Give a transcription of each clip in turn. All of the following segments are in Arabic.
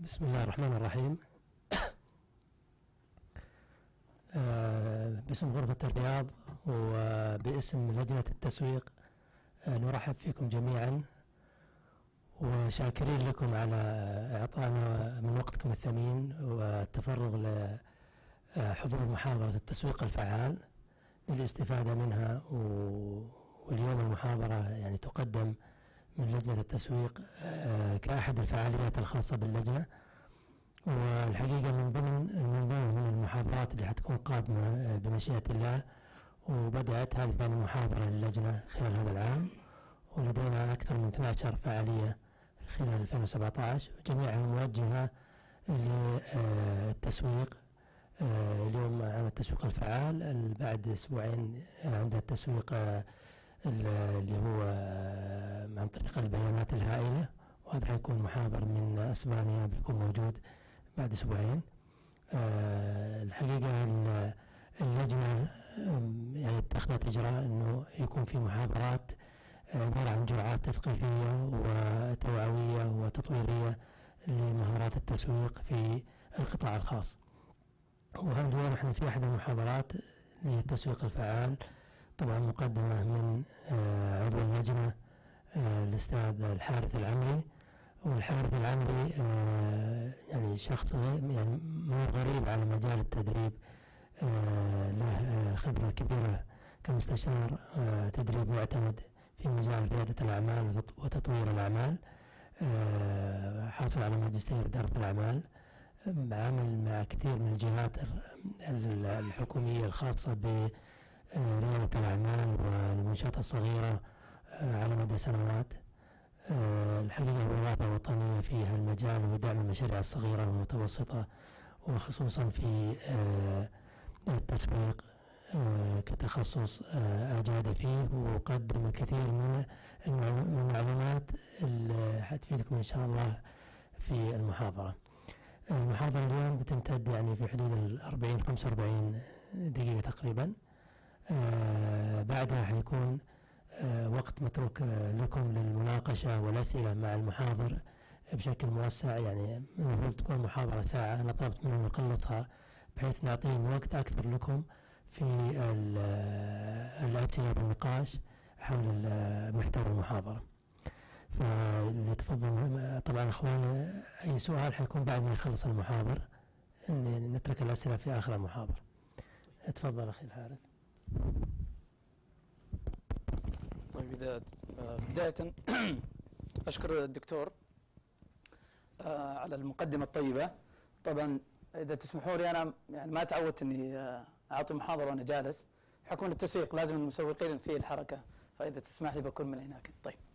بسم الله الرحمن الرحيم. باسم غرفة الرياض وباسم لجنة التسويق نرحب فيكم جميعا وشاكرين لكم على إعطائنا من وقتكم الثمين والتفرغ لحضور محاضرة التسويق الفعال للاستفادة منها. واليوم المحاضرة يعني تقدم من لجنة التسويق كأحد الفعاليات الخاصة باللجنة، والحقيقة من ضمن المحاضرات اللي حتكون قادمة بمشيئة الله، وبدأت هذه ثاني محاضرة للجنة خلال هذا العام، ولدينا أكثر من 12 فعالية خلال 2017 جميعها موجهة للتسويق. اليوم عن التسويق الفعال، بعد أسبوعين عند التسويق اللي هو عن طريق البيانات الهائلة، وهذا حيكون محاضر من أسبانيا بيكون موجود بعد أسبوعين. الحقيقة اللجنة يعني اتخذت إجراء أنه يكون في محاضرات عبارة عن جرعات تثقيفية وتوعوية وتطويرية لمهارات التسويق في القطاع الخاص. وهذا اليوم احنا في أحد المحاضرات للتسويق الفعال، طبعا مقدمة من عضو اللجنة الأستاذ الحارث العمري. والحارث العمري يعني شخص يعني مو غريب على مجال التدريب، له خبرة كبيرة كمستشار تدريب معتمد في مجال ريادة الأعمال وتطوير الأعمال، حاصل على ماجستير إدارة الأعمال، عمل مع كثير من الجهات الحكومية الخاصة بريادة الأعمال والمنشآت الصغيرة على مدى سنوات. الحقيقة هو رغبة وطنية في هالمجال ودعم المشاريع الصغيرة والمتوسطة، وخصوصا في التسويق كتخصص أجاد فيه، وقدم الكثير من المعلومات اللي حتفيدكم إن شاء الله في المحاضرة. المحاضرة اليوم بتمتد يعني في حدود 40-45 دقيقة تقريبا. بعدها حيكون وقت متروك لكم للمناقشة والأسئلة مع المحاضر بشكل موسع. يعني المفروض تكون محاضرة ساعة، أنا طلبت منهم يقلصها بحيث نعطيهم وقت أكثر لكم في الأسئلة والنقاش حول محتوى المحاضرة. فليتفضل طبعا أخوان، أي سؤال حيكون بعد ما يخلص المحاضر، نترك الأسئلة في آخر المحاضرة. تفضل أخي الحارث. طيب، بداية أشكر الدكتور على المقدمة الطيبة. طبعا إذا تسمحوا لي، أنا يعني ما تعودت إني أعطي محاضرة وأنا جالس، بحكم التسويق لازم المسوقين فيه الحركة، فإذا تسمح لي بكون من هناك.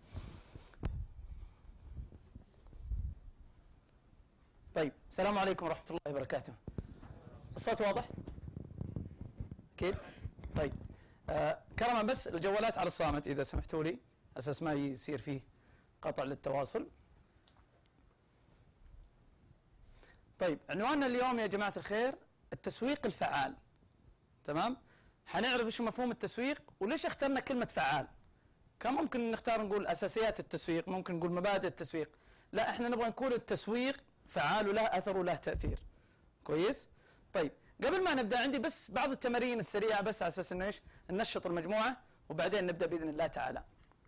طيب، السلام عليكم ورحمة الله وبركاته. الصوت واضح؟ أكيد؟ طيب، كرما بس الجوالات على الصامت إذا سمحتوا لي، أساس ما يصير فيه قطع للتواصل. طيب، عنواننا اليوم يا جماعة الخير التسويق الفعال. تمام؟ حنعرف ايش مفهوم التسويق وليش اخترنا كلمة فعال. كان ممكن نختار نقول أساسيات التسويق، ممكن نقول مبادئ التسويق. لا، احنا نبغى نقول التسويق فعال وله أثر وله تأثير. كويس؟ طيب، قبل ما نبدأ عندي بس بعض التمارين السريعة، بس على أساس إنه إيش ننشط المجموعة، وبعدين نبدأ بإذن الله تعالى.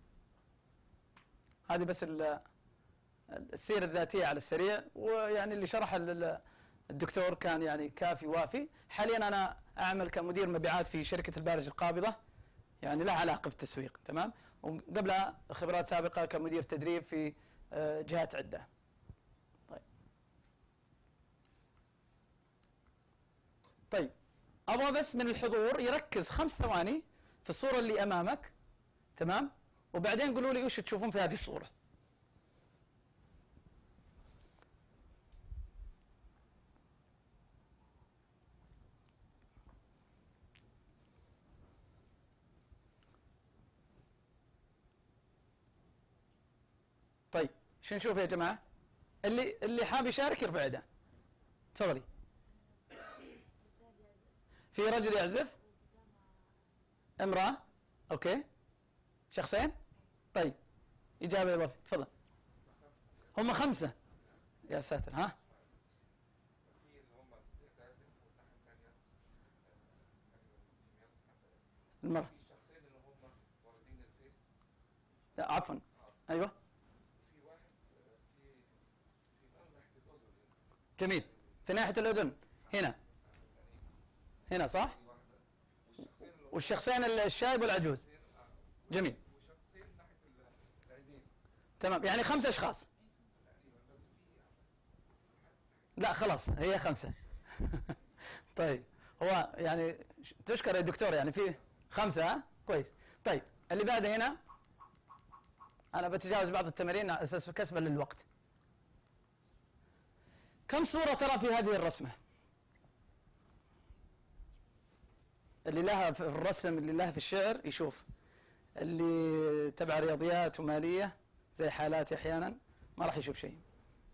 هذه بس السيرة الذاتية على السريع، ويعني اللي شرح الدكتور كان يعني كافي وافي. حاليا أنا أعمل كمدير مبيعات في شركة البارج القابضة، يعني لها علاقة بالتسويق. تمام؟ وقبلها خبرات سابقة كمدير تدريب في جهات عدة. طيب، أبغى بس من الحضور يركز 5 ثواني في الصورة اللي أمامك. تمام؟ وبعدين قولوا لي وش تشوفون في هذه الصورة. طيب، شو نشوف يا جماعة؟ اللي حاب يشارك يرفع يده. تفضلي. في رجل يعزف، امرأة، اوكي، شخصين. طيب، إجابة إضافية، تفضل. هم 5. يا ساتر، ها المرأة. في شخصين اللي هم واخدين الفيس. لا عفوا. ايوه. في واحد في ناحية الأذن. جميل. في ناحية الأذن هنا. هنا صح؟ والشخصين الشايب والعجوز. جميل. وشخصين ناحية العينين. تمام، يعني 5 أشخاص. لا خلاص هي 5. طيب هو يعني تشكر يا دكتور، يعني في 5 ها؟ كويس. طيب اللي بعده هنا أنا بتجاوز بعض التمارين على أساس كسبا للوقت. كم صورة ترى في هذه الرسمة؟ اللي لها في الرسم اللي لها في الشعر يشوف، اللي تبع رياضيات ومالية زي حالاتي أحيانا ما راح يشوف شيء.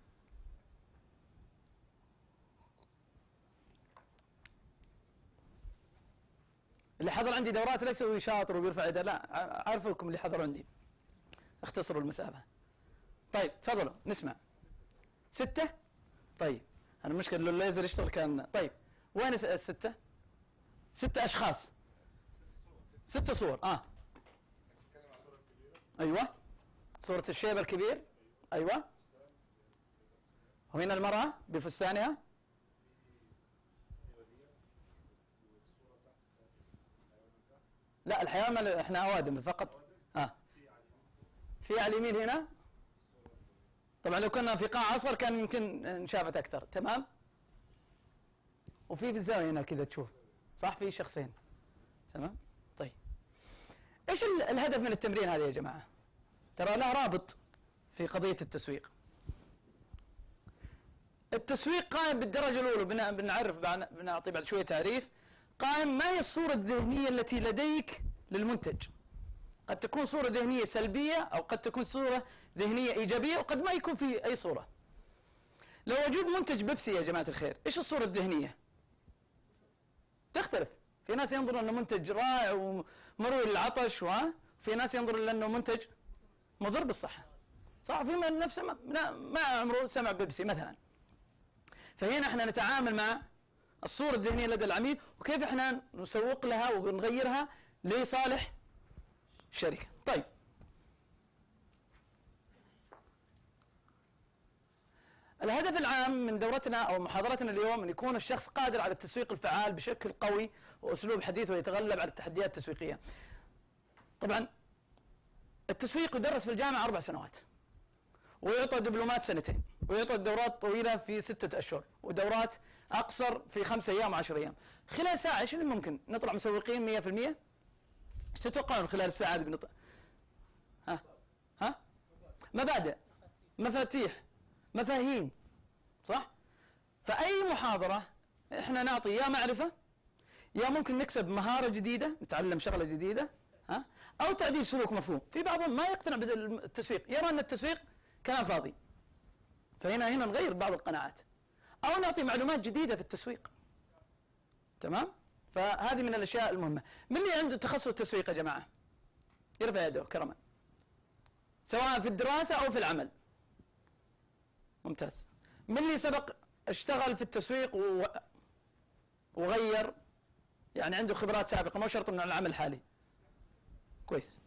اللي حضر عندي دورات لا يسوي شاطر وبيرفع يده، لا أعرفكم اللي حضروا عندي اختصروا المسافة. طيب تفضلوا نسمع. 6. طيب أنا المشكلة لو الليزر يشتغل كان. طيب وين 6؟ 6 أشخاص. 6 صور. أيوة صورة الشيب الكبير. أيوة. وهنا المرأة بفستانها. لا الحيوان احنا أوادم فقط. في على اليمين هنا. طبعا لو كنا في قاع عصر كان يمكن انشافت أكثر. تمام. وفي الزاوية هنا كذا تشوف صح في شخصين. تمام. طيب ايش الهدف من التمرين هذا يا جماعة؟ ترى له رابط في قضية التسويق. التسويق قائم بالدرجة الأولى بنعطي بعد شوية تعريف. قائم ما هي الصورة الذهنية التي لديك للمنتج. قد تكون صورة ذهنية سلبية أو قد تكون صورة ذهنية إيجابية وقد ما يكون في أي صورة. لو وجود منتج بيبسي يا جماعة الخير إيش الصورة الذهنية؟ تختلف. في ناس ينظروا أنه منتج رائع ومروي للعطش، وفي ناس ينظروا لأنه منتج مضر بالصحة. صح. في من نفسه ما عمره سمع بيبسي مثلا. فهنا احنا نتعامل مع الصورة الذهنية لدى العميل وكيف احنا نسوق لها ونغيرها لصالح الشركة. طيب الهدف العام من دورتنا أو محاضرتنا اليوم أن يكون الشخص قادر على التسويق الفعال بشكل قوي وأسلوب حديث ويتغلب على التحديات التسويقية. طبعا التسويق يدرس في الجامعة 4 سنوات ويعطى دبلومات 2 ويعطى دورات طويلة في 6 أشهر ودورات أقصر في 5 أيام و10 أيام. خلال ساعة إيش اللي ممكن نطلع مسوقين 100%؟ إيش تتوقعون خلال الساعة هذه بنطلع؟ مبادئ، مفاتيح، مفاهيم، صح؟ فأي محاضرة إحنا نعطي يا معرفة يا ممكن نكسب مهارة جديدة، نتعلم شغلة جديدة، أو تعديل سلوك مفهوم. في بعضهم ما يقتنع بالتسويق، يرى أن التسويق كلام فاضي. فهنا نغير بعض القناعات أو نعطي معلومات جديدة في التسويق. تمام؟ فهذه من الأشياء المهمة. من اللي عنده تخصص التسويق يا جماعة؟ يرفع يده كرما. سواء في الدراسة أو في العمل. ممتاز. من اللي سبق اشتغل في التسويق وغير، يعني عنده خبرات سابقة مو شرط من العمل الحالي. كويس.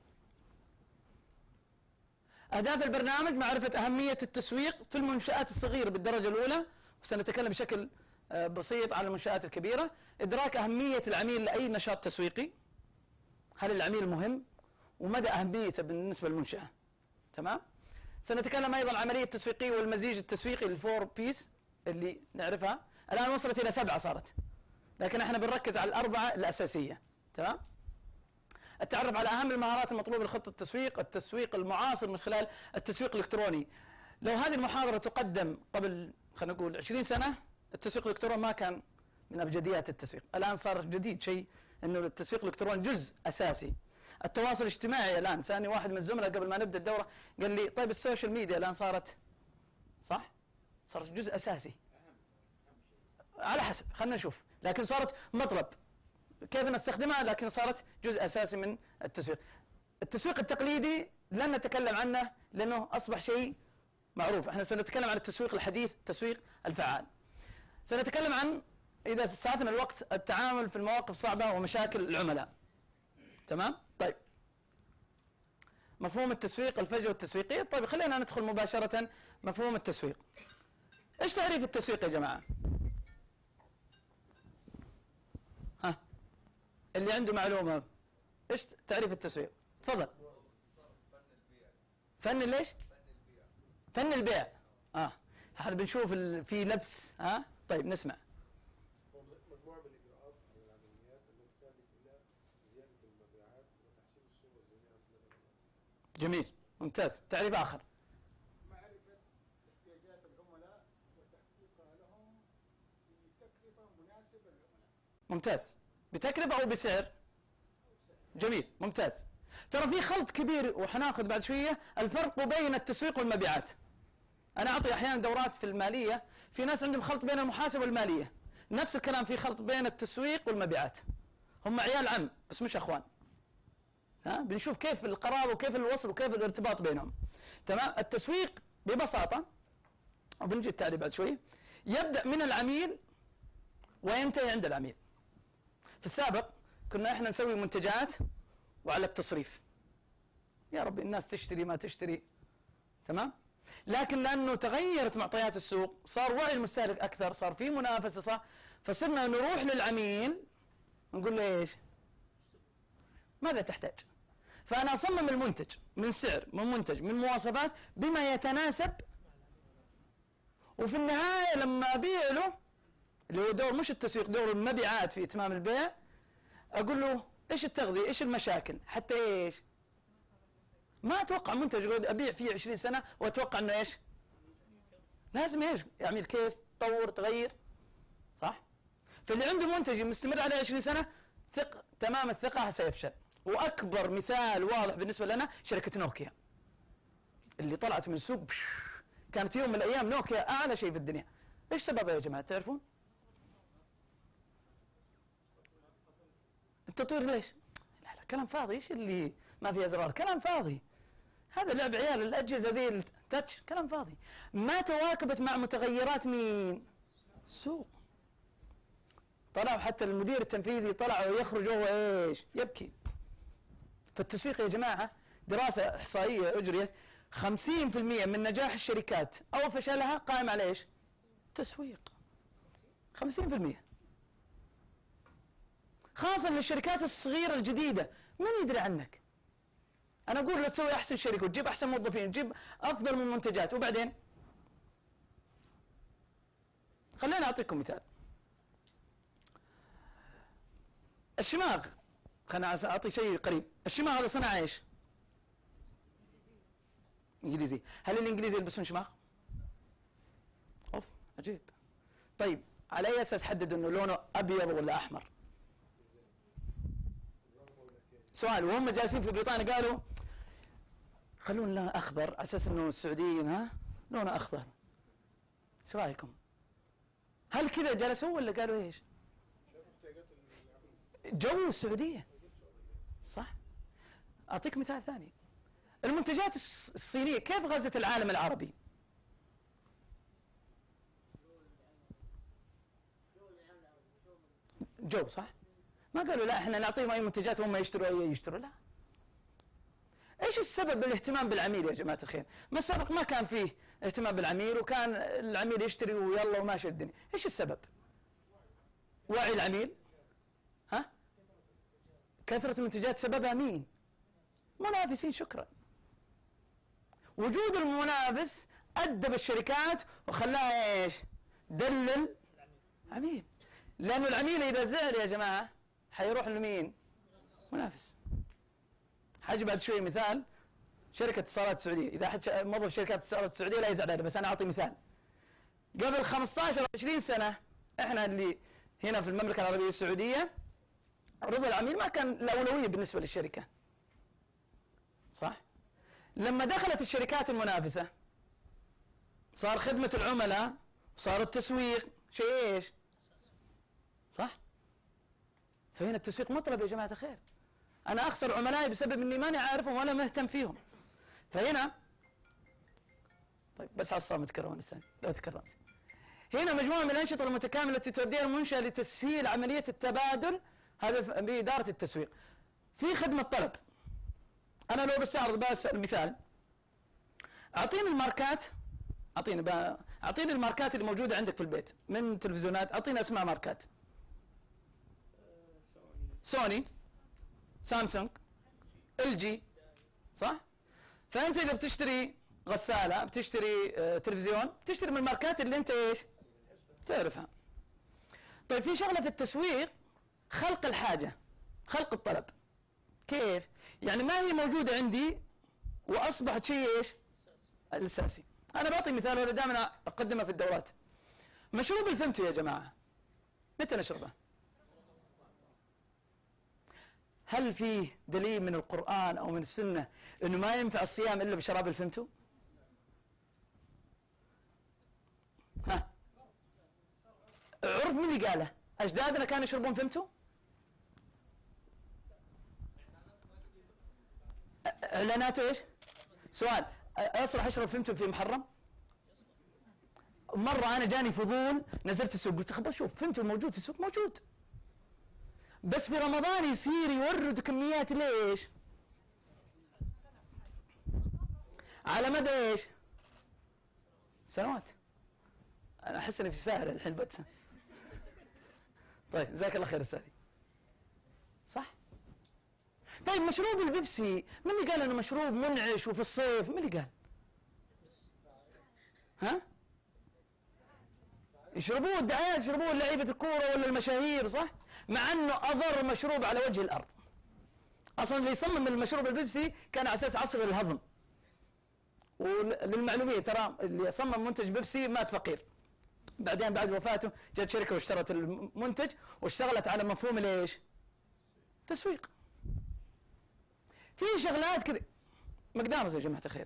أهداف البرنامج معرفة أهمية التسويق في المنشآت الصغيرة بالدرجة الأولى، وسنتكلم بشكل بسيط عن المنشآت الكبيرة. إدراك أهمية العميل لأي نشاط تسويقي. هل العميل مهم؟ ومدى أهميته بالنسبة للمنشأة. تمام؟ سنتكلم أيضا عن العملية التسويقية والمزيج التسويقي الفور بيس اللي نعرفها. الآن وصلت إلى 7 صارت، لكن احنا بنركز على 4 الأساسية. تمام؟ التعرف على أهم المهارات المطلوبة لخطة التسويق، التسويق المعاصر من خلال التسويق الإلكتروني. لو هذه المحاضرة تقدم قبل خلينا نقول 20 سنة التسويق الإلكتروني ما كان من أبجديات التسويق. الآن صار جديد شيء إنه التسويق الإلكتروني جزء أساسي. التواصل الاجتماعي الآن، سألني واحد من الزملاء قبل ما نبدأ الدورة قال لي طيب السوشيال ميديا الآن صارت صح؟ صارت جزء أساسي. على حسب خلنا نشوف، لكن صارت مطلب كيف نستخدمها، لكن صارت جزء أساسي من التسويق. التسويق التقليدي لن نتكلم عنه لأنه أصبح شيء معروف. احنا سنتكلم عن التسويق الحديث، التسويق الفعال. سنتكلم عن إذا سعفنا الوقت التعامل في المواقف الصعبة ومشاكل العملاء. تمام؟ طيب مفهوم التسويق، الفجوة التسويقية. طيب خلينا ندخل مباشرة مفهوم التسويق. ايش تعريف التسويق يا جماعة؟ ها اللي عنده معلومة، ايش تعريف التسويق؟ تفضل. فن ليش؟ فن البيع. هذا بنشوف في لبس. طيب نسمع. مجموعة من الإجراءات والعمليات التي تهدف إلى زيادة المبيعات وتحسين الصورة الذهنية عند العملاء. جميل، ممتاز. تعريف آخر. معرفة احتياجات العملاء وتحقيقها لهم بتكلفة مناسبة للعملاء. ممتاز. بتكلفة أو بسعر؟ جميل، ممتاز. ترى في خلط كبير وحناخذ بعد شوية الفرق بين التسويق والمبيعات. أنا أعطي أحيانا دورات في المالية، في ناس عندهم خلط بين المحاسبة والمالية، نفس الكلام في خلط بين التسويق والمبيعات. هم عيال عم بس مش أخوان. بنشوف كيف القرابة وكيف الوصل وكيف الارتباط بينهم. تمام؟ التسويق ببساطة، وبنجي التعريف بعد شوية، يبدأ من العميل وينتهي عند العميل. في السابق كنا احنا نسوي منتجات وعلى التصريف، يا رب الناس تشتري ما تشتري، تمام؟ لكن لأنه تغيرت معطيات السوق، صار وعي المستهلك أكثر، صار في منافسة، صار فصرنا نروح للعميل نقول له إيش؟ ماذا تحتاج؟ فأنا أصمم المنتج من سعر، من منتج، من مواصفات بما يتناسب، وفي النهاية لما أبيع له اللي هو دور مش التسويق، دور المبيعات في إتمام البيع، أقول له إيش التغذية؟ إيش المشاكل؟ حتى إيش؟ ما أتوقع منتج أبيع فيه 20 سنة وأتوقع إنه إيش؟ لازم إيش؟ يعمل كيف؟ تطور، تغير، صح؟ فاللي عنده منتج مستمر عليه 20 سنة تمام الثقة سيفشل. وأكبر مثال واضح بالنسبة لنا شركة نوكيا اللي طلعت من السوق، كانت يوم من الأيام نوكيا أعلى شيء في الدنيا. إيش سببها يا جماعة تعرفون؟ التطوير. ليش؟ لا كلام فاضي. إيش اللي ما في أزرار؟ كلام فاضي. هذا لعب عيال، الأجهزة ذي التاتش، كلام فاضي. ما تواكبت مع متغيرات مين؟ السوق. طلعوا حتى المدير التنفيذي طلع ويخرج وهو ايش؟ يبكي. فالتسويق يا جماعة دراسة إحصائية أجريت 50% من نجاح الشركات أو فشلها قائم على ايش؟ تسويق. 50%. خاصة للشركات الصغيرة الجديدة، من يدري عنك؟ أنا أقول لا تسوي أحسن شركة وتجيب أحسن موظفين، تجيب أفضل من المنتجات، وبعدين خليني أعطيكم مثال. الشماغ، خليني أعطي شيء قريب. الشماغ هذا صنع إيش؟ إنجليزي. هل الإنجليزي يلبسون شماغ؟ أوف عجيب. طيب على أي أساس حددوا إنه لونه أبيض ولا أحمر؟ سؤال. وهم جالسين في بريطانيا قالوا خلونا لونه أخضر على أساس إنه السعوديين لونه أخضر. إيش رأيكم؟ هل كذا جلسوا ولا قالوا إيش؟ جو السعودية، صح؟ أعطيك مثال ثاني. المنتجات الصينية كيف غزت العالم العربي؟ جو، صح؟ ما قالوا لا احنا نعطيهم اي منتجات وهم يشتروا اي يشتروا، لا. ايش السبب بالاهتمام بالعميل يا جماعة الخير؟ ما السبق ما كان فيه اهتمام بالعميل وكان العميل يشتري ويلا وماشي الدنيا، ايش السبب؟ وعي العميل؟ كثرة المنتجات سببها مين؟ منافسين. شكرا. وجود المنافس أدب الشركات وخلاها ايش؟ دلل عميل. لأنه العميل إذا زعل يا جماعة حيروح لمين؟ منافس. حاجي بعد شوي مثال. شركة اتصالات السعودية، إذا أحد موظف شركات اتصالات السعودية لا يزعل عليه، بس أنا أعطي مثال. قبل 15 20 سنة إحنا اللي هنا في المملكة العربية السعودية رضا العميل ما كان الأولوية بالنسبة للشركة، صح؟ لما دخلت الشركات المنافسة صار خدمة العملاء، صار التسويق شيء ايش؟ صح؟ فهنا التسويق مطلب يا جماعة الخير. أنا أخسر عملائي بسبب إني ماني عارفهم ولا مهتم فيهم. فهنا طيب بس على الصامت تكرر الثاني لو تكررت. هنا مجموعة من الأنشطة المتكاملة التي تؤديها المنشأة لتسهيل عملية التبادل، هذا بإدارة التسويق. في خدمة طلب. أنا لو بستعرض بس المثال، أعطيني الماركات، أعطيني الماركات اللي موجودة عندك في البيت من تلفزيونات، أعطيني أسماء ماركات. سوني، سامسونج، LG، صح؟ فأنت إذا بتشتري غسالة، بتشتري تلفزيون، بتشتري من الماركات اللي أنت إيش؟ تعرفها. طيب في شغلة في التسويق، خلق الحاجة، خلق الطلب. كيف؟ يعني ما هي موجودة عندي وأصبحت شيء إيش؟ الأساسي. أنا بعطي مثال ولا دائما أقدمه في الدورات. مشروب الفمتو يا جماعة متى نشربه؟ هل فيه دليل من القرآن أو من السنة أنه ما ينفع الصيام إلا بشراب الفمتو؟ ها؟ عرف من اللي قاله؟ أجدادنا كانوا يشربون فمتو؟ إعلاناته إيش؟ سؤال، أصلح أشرب فمتو في محرم؟ مرة أنا جاني فضول، نزلت السوق قلت خبر شوف فمتو موجود في السوق، موجود، بس في رمضان يصير يورد كميات ليش؟ على مدى ايش؟ سنوات. انا احس اني في ساهر الحين بس. طيب جزاك الله خير استاذي. صح؟ طيب مشروب البيبسي، من اللي قال انه مشروب منعش وفي الصيف؟ من اللي قال؟ ها؟ يشربوه الدعايات، يشربوه لعيبة الكورة ولا المشاهير، صح؟ مع انه اضر مشروب على وجه الارض. اصلا اللي يصمم المشروب البيبسي كان على اساس عصر الهضم. وللمعلومية ترى اللي صمم منتج بيبسي مات فقير. بعدين بعد وفاته جت شركة واشترت المنتج واشتغلت على مفهوم الايش؟ تسويق. في شغلات كذا. ماكدونالدز يا جماعة الخير،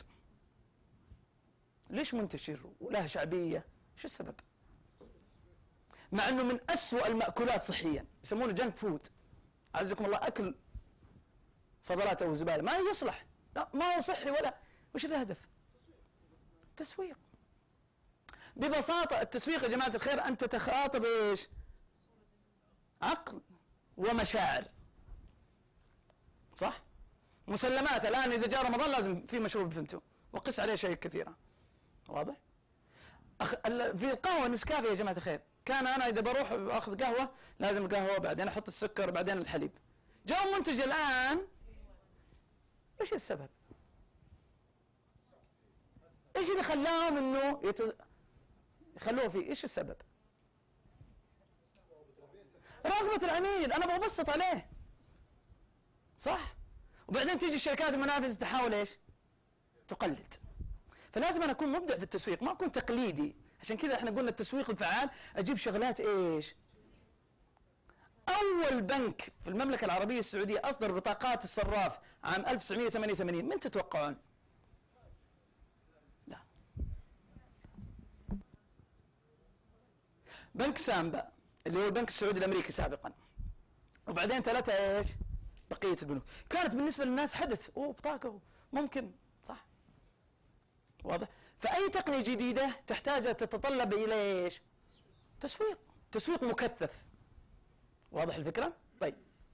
ليش منتشر ولها شعبية؟ شو السبب؟ مع انه من أسوأ المأكولات صحيا، يسمونه جنك فود، عزكم الله، اكل فضلات او زباله، ما يصلح، لا ما هو صحي ولا. وش الهدف؟ تسويق. ببساطه التسويق يا جماعه الخير انت تخاطب ايش؟ عقل ومشاعر، صح؟ مسلمات. الان اذا جاء رمضان لازم في مشروب فهمتوا، وقس عليه شيء كثيره، واضح؟ في القهوه نسكافيه يا جماعه الخير، كان انا اذا بروح اخذ قهوه لازم القهوه بعدين احط السكر بعدين الحليب. جاء منتج الان، ايش السبب؟ ايش اللي خلاهم انه يخلوه فيه؟ ايش السبب؟ رغبة العميل، انا ببسط عليه، صح؟ وبعدين تيجي الشركات المنافسة تحاول ايش؟ تقلد. فلازم انا اكون مبدع في التسويق، ما اكون تقليدي. عشان كذا احنا قلنا التسويق الفعال، اجيب شغلات ايش؟ اول بنك في المملكة العربية السعودية اصدر بطاقات الصراف عام 1988، من تتوقعون؟ لا، بنك سامبا اللي هو البنك السعودي الامريكي سابقا، وبعدين ثلاثة ايش؟ بقية البنوك. كانت بالنسبة للناس حدث، بطاقة ممكن، صح؟ واضح؟ فأي تقنية جديدة تحتاج تتطلب إلى ايش؟ تسويق، تسويق مكثف. واضح الفكرة؟ طيب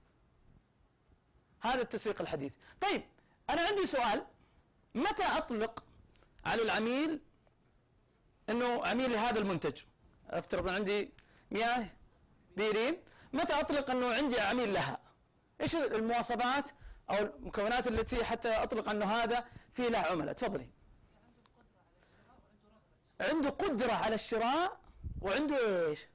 هذا التسويق الحديث. طيب أنا عندي سؤال، متى أطلق على العميل أنه عميل لهذا المنتج؟ أفترض أن عندي مياه بيرين، متى أطلق أنه عندي عميل لها؟ إيش المواصفات أو المكونات التي حتى أطلق أنه هذا فيه له عملاء؟ تفضلي. عنده قدرة على الشراء وعنده إيش؟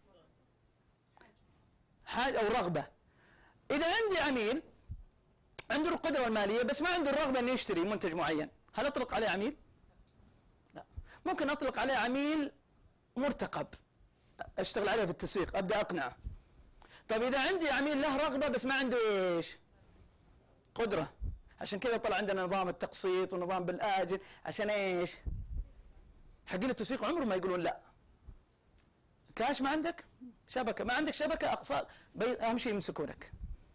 حاجة أو رغبة. إذا عندي عميل عنده القدرة المالية بس ما عنده الرغبة أن يشتري منتج معين، هل أطلق عليه عميل؟ لا. ممكن أطلق عليه عميل مرتقب، أشتغل عليه في التسويق، أبدأ أقنعه. طيب إذا عندي عميل له رغبة بس ما عنده إيش؟ قدرة. عشان كذا طلع عندنا نظام التقسيط ونظام بالآجل. عشان إيش؟ حقين التسويق عمره ما يقولون لا. كاش ما عندك؟ شبكة ما عندك؟ شبكة أقساط، أهم شيء يمسكونك.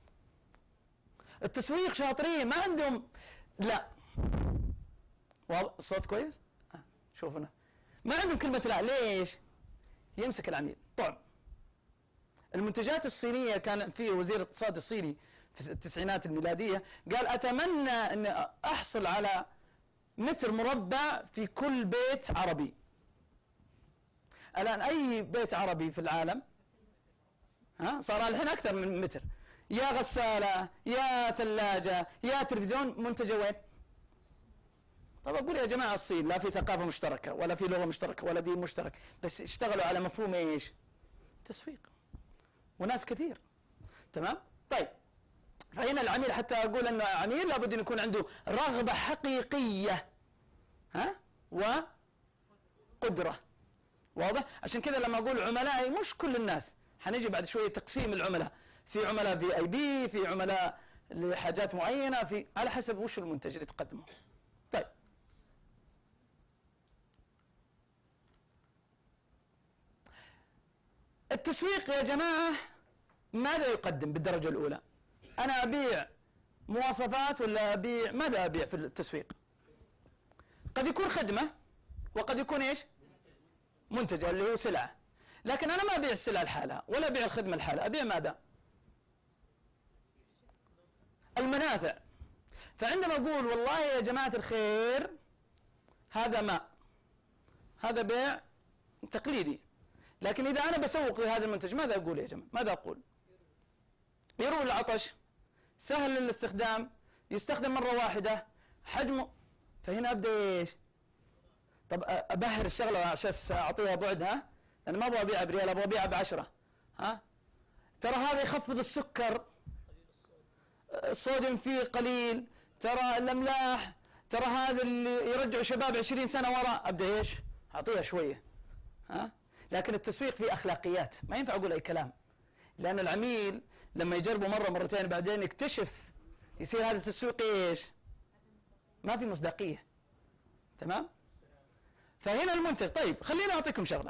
التسويق شاطرين ما عندهم لا. الصوت كويس؟ شوفنا ما عندهم كلمة لا. ليش؟ يمسك العميل. طعم. المنتجات الصينية كان في وزير الاقتصاد الصيني في التسعينات الميلادية، قال أتمنى أن أحصل على متر مربع في كل بيت عربي. الآن أي بيت عربي في العالم صار الحين أكثر من متر، يا غسالة يا ثلاجة يا تلفزيون منتجة وين؟ طب أقول يا جماعة الصين لا في ثقافة مشتركة ولا في لغة مشتركة ولا دين مشترك، بس اشتغلوا على مفهوم إيش؟ تسويق، وناس كثير. تمام؟ طيب فهنا العميل، حتى أقول أنه عميل لابد أن يكون عنده رغبة حقيقية وقدرة. واضح؟ عشان كذا لما أقول عملائي مش كل الناس، حنيجي بعد شوية تقسيم العملاء، في عملاء VIP، في عملاء لحاجات معينة، في على حسب وش المنتج اللي تقدمه. طيب التسويق يا جماعة ماذا يقدم بالدرجة الأولى؟ أنا أبيع مواصفات ولا أبيع ماذا أبيع في التسويق؟ قد يكون خدمة وقد يكون إيش؟ منتج اللي هو سلعة. لكن أنا ما أبيع السلعة لحالها ولا أبيع الخدمة لحالها، أبيع ماذا؟ المنافع. فعندما أقول والله يا جماعة الخير هذا ماء، هذا بيع تقليدي، لكن إذا أنا بسوق لهذا المنتج ماذا أقول يا جماعة؟ ماذا أقول؟ يروي العطش، سهل للاستخدام، يستخدم مرة واحدة، حجمه. فهنا أبدأ إيش؟ طب أبهر الشغلة عشان أعطيها بعدها، لأن ما أبغى أبيعها بريال، أبغى أبيعها ب10. ترى هذا يخفض السكر، الصوديوم فيه قليل، ترى الأملاح، ترى هذا اللي يرجع شباب 20 سنة وراء. أبدأ إيش؟ أعطيها شوية. لكن التسويق فيه أخلاقيات، ما ينفع أقول أي كلام، لأن العميل لما يجربه مرة مرتين بعدين يكتشف، يصير هذا التسويق إيش؟ ما في مصداقية. تمام؟ فهنا المنتج. طيب خليني أعطيكم شغلة،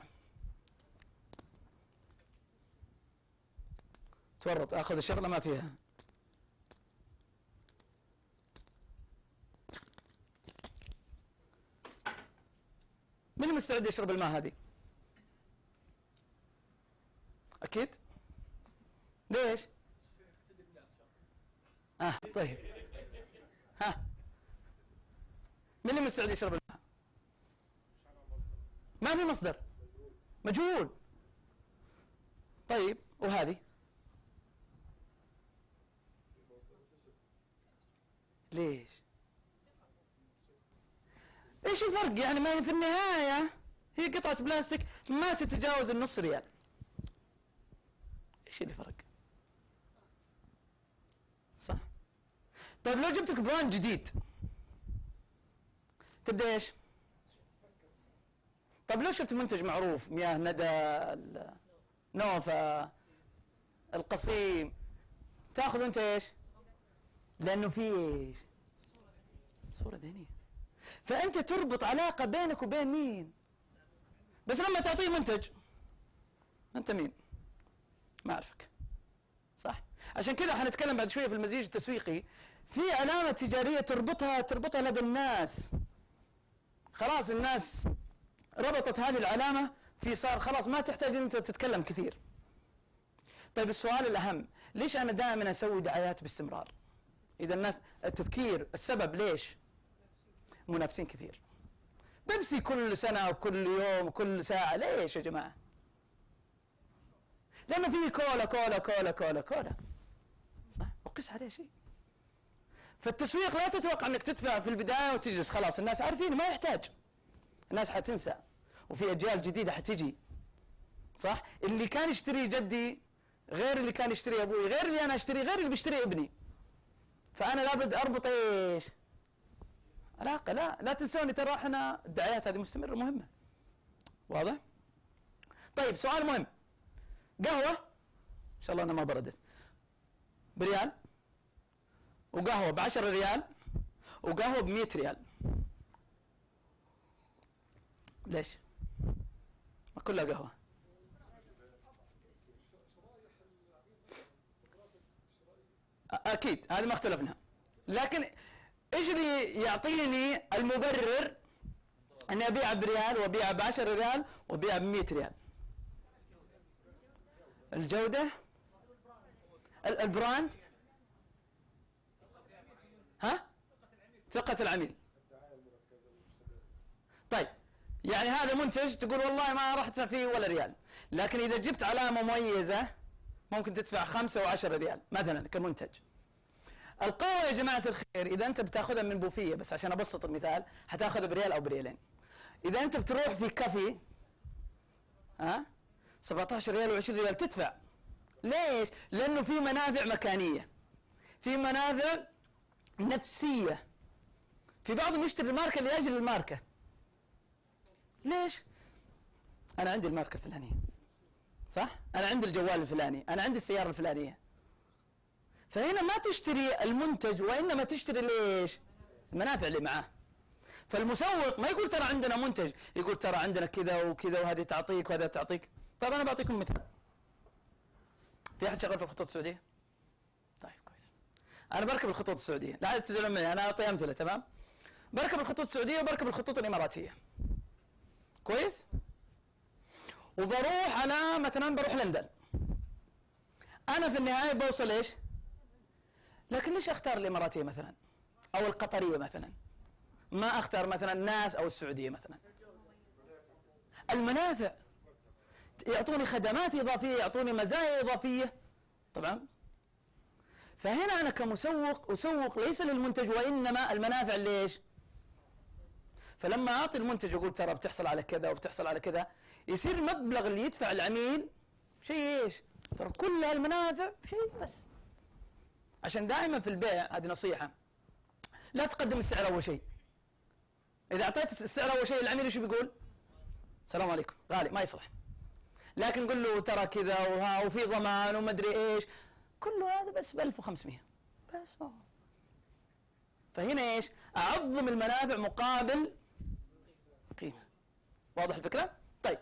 تورط أخذ الشغلة ما فيها. من مستعد يشرب الماء هذه؟ أكيد؟ ليش؟ طيب من اللي مستعد يشرب الماء؟ ما في مصدر، مجهول. طيب وهذه؟ ليش؟ ايش الفرق يعني؟ ما هي في النهاية هي قطعة بلاستيك ما تتجاوز النص ريال. ايش اللي فرق؟ صح؟ طيب لو جبت لك براند جديد تبدا ايش؟ طيب لو شفت منتج معروف، مياه ندى، نوفا، القصيم، تاخذ انت ايش؟ لانه فيه ايش؟ صورة ذهنية. فانت تربط علاقة بينك وبين مين؟ بس لما تعطيه منتج انت مين؟ ما اعرفك. صح؟ عشان كذا حنتكلم بعد شوية في المزيج التسويقي، في علامة تجارية تربطها لدى الناس. خلاص الناس ربطت هذه العلامة في، صار خلاص ما تحتاج ان انت تتكلم كثير. طيب السؤال الأهم، ليش أنا دائما أسوي دعايات باستمرار؟ إذا الناس التذكير، السبب ليش؟ منافسين كثير. بيبسي كل سنة وكل يوم وكل ساعة، ليش يا جماعة؟ لأنه في كولا كولا كولا كولا كولا، صح؟ وقس عليه شيء. فالتسويق لا تتوقع أنك تدفع في البداية وتجلس خلاص الناس عارفين، ما يحتاج. الناس حتنسى وفي أجيال جديدة حتجي، صح؟ اللي كان يشتري جدي غير اللي كان يشتري أبوي، غير اللي أنا أشتري، غير اللي بيشتري ابني. فأنا لابد أربط إيش؟ علاقة. لا تنسوني، ترى احنا الدعايات هذه مستمرة مهمة. واضح؟ طيب سؤال مهم، قهوة إن شاء الله أنا ما بردت بريال، وقهوة ب10 ريال، وقهوة ب100 ريال. ليش؟ ما كلها قهوة. أكيد هذا ما اختلفنا، لكن إيش اللي يعطيني المبرر أني أبيع بريال وأبيع ب10 ريال وأبيع ب100 ريال؟ الجودة، البراند. ها؟ ثقة العميل. الدعاية المركزة والمستدامة. طيب يعني هذا منتج تقول والله ما راح ادفع فيه ولا ريال، لكن اذا جبت علامة مميزة ممكن تدفع 5 و10 ريال مثلا كمنتج. القهوة يا جماعة الخير إذا أنت بتاخذها من بوفية، بس عشان أبسط المثال هتاخذها بريال أو بريالين. إذا أنت بتروح في كافي 17 ريال و20 ريال تدفع. ليش؟ لأنه في منافع مكانية، في منافع نفسية. في بعضهم يشتري الماركة لأجل الماركة. ليش؟ أنا عندي الماركة الفلانية، صح؟ أنا عندي الجوال الفلاني، أنا عندي السيارة الفلانية. فهنا ما تشتري المنتج وإنما تشتري ليش؟ المنافع اللي معاه. فالمسوق ما يقول ترى عندنا منتج، يقول ترى عندنا كذا وكذا وهذه تعطيك وهذا تعطيك. طيب أنا بعطيكم مثال. في أحد شغال في الخطوط السعودية؟ طيب كويس. أنا بركب الخطوط السعودية، لا تزعلون مني، أنا أعطي أمثلة. تمام؟ بركب الخطوط السعودية وبركب الخطوط الإماراتية. كويس؟ وبروح أنا مثلا بروح لندن. أنا في النهاية بوصل إيش؟ لكن ليش أختار الإماراتية مثلا أو القطرية مثلا؟ ما أختار مثلا الناس أو السعودية مثلا؟ المنافع، يعطوني خدمات إضافية، يعطوني مزايا إضافية طبعا. فهنا أنا كمسوق أسوق ليس للمنتج وإنما المنافع ليش؟ فلما أعطي المنتج أقول ترى بتحصل على كذا وبتحصل على كذا، يصير المبلغ اللي يدفع العميل شيء إيش؟ ترى كل هالمنافع شيء بس. عشان دائما في البيع هذه نصيحة، لا تقدم السعر أول شيء. إذا أعطيت السعر أول شيء العميل إيش بيقول؟ السلام عليكم، غالي ما يصلح. لكن قل له ترى كذا وها وفي ضمان وما أدري إيش، كله هذا بس ب 1500 بس. فهنا إيش؟ أعظم المنافع مقابل قيمة. واضح الفكرة؟ طيب.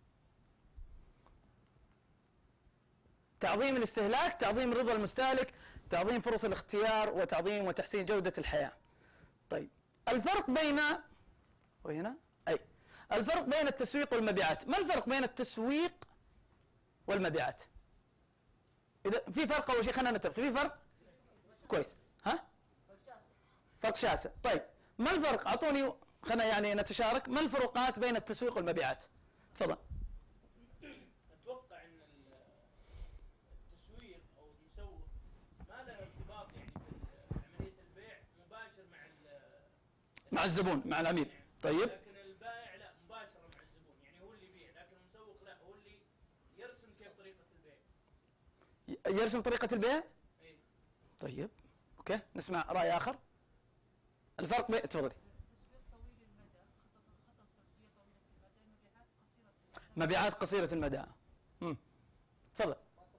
تعظيم الاستهلاك، تعظيم رضا المستهلك، تعظيم فرص الاختيار، وتعظيم وتحسين جودة الحياة. طيب الفرق بين وهنا الفرق بين التسويق والمبيعات. ما الفرق بين التسويق والمبيعات؟ إذا في فرق أول شيء خلينا نتفق في فرق. كويس. ها؟ فرق شاسع. طيب ما الفرق؟ أعطوني خلينا يعني نتشارك. ما الفروقات بين التسويق والمبيعات؟ تفضل. اتوقع ان التسويق او المسوق ما له ارتباط يعني بعمليه البيع مباشر مع الزبون، مع العميل. طيب لكن البائع لا مباشره مع الزبون، يعني هو اللي يبيع، لكن المسوق لا هو اللي يرسم كيف طريقه البيع. يرسم طريقة البيع؟ اي. طيب اوكي، نسمع رأي آخر. الفرق بين تفضلي. تسويق طويل المدى، خطط استراتيجية طويلة المدى، المبيعات قصيرة المدى. مبيعات قصيرة المدى. تفضل.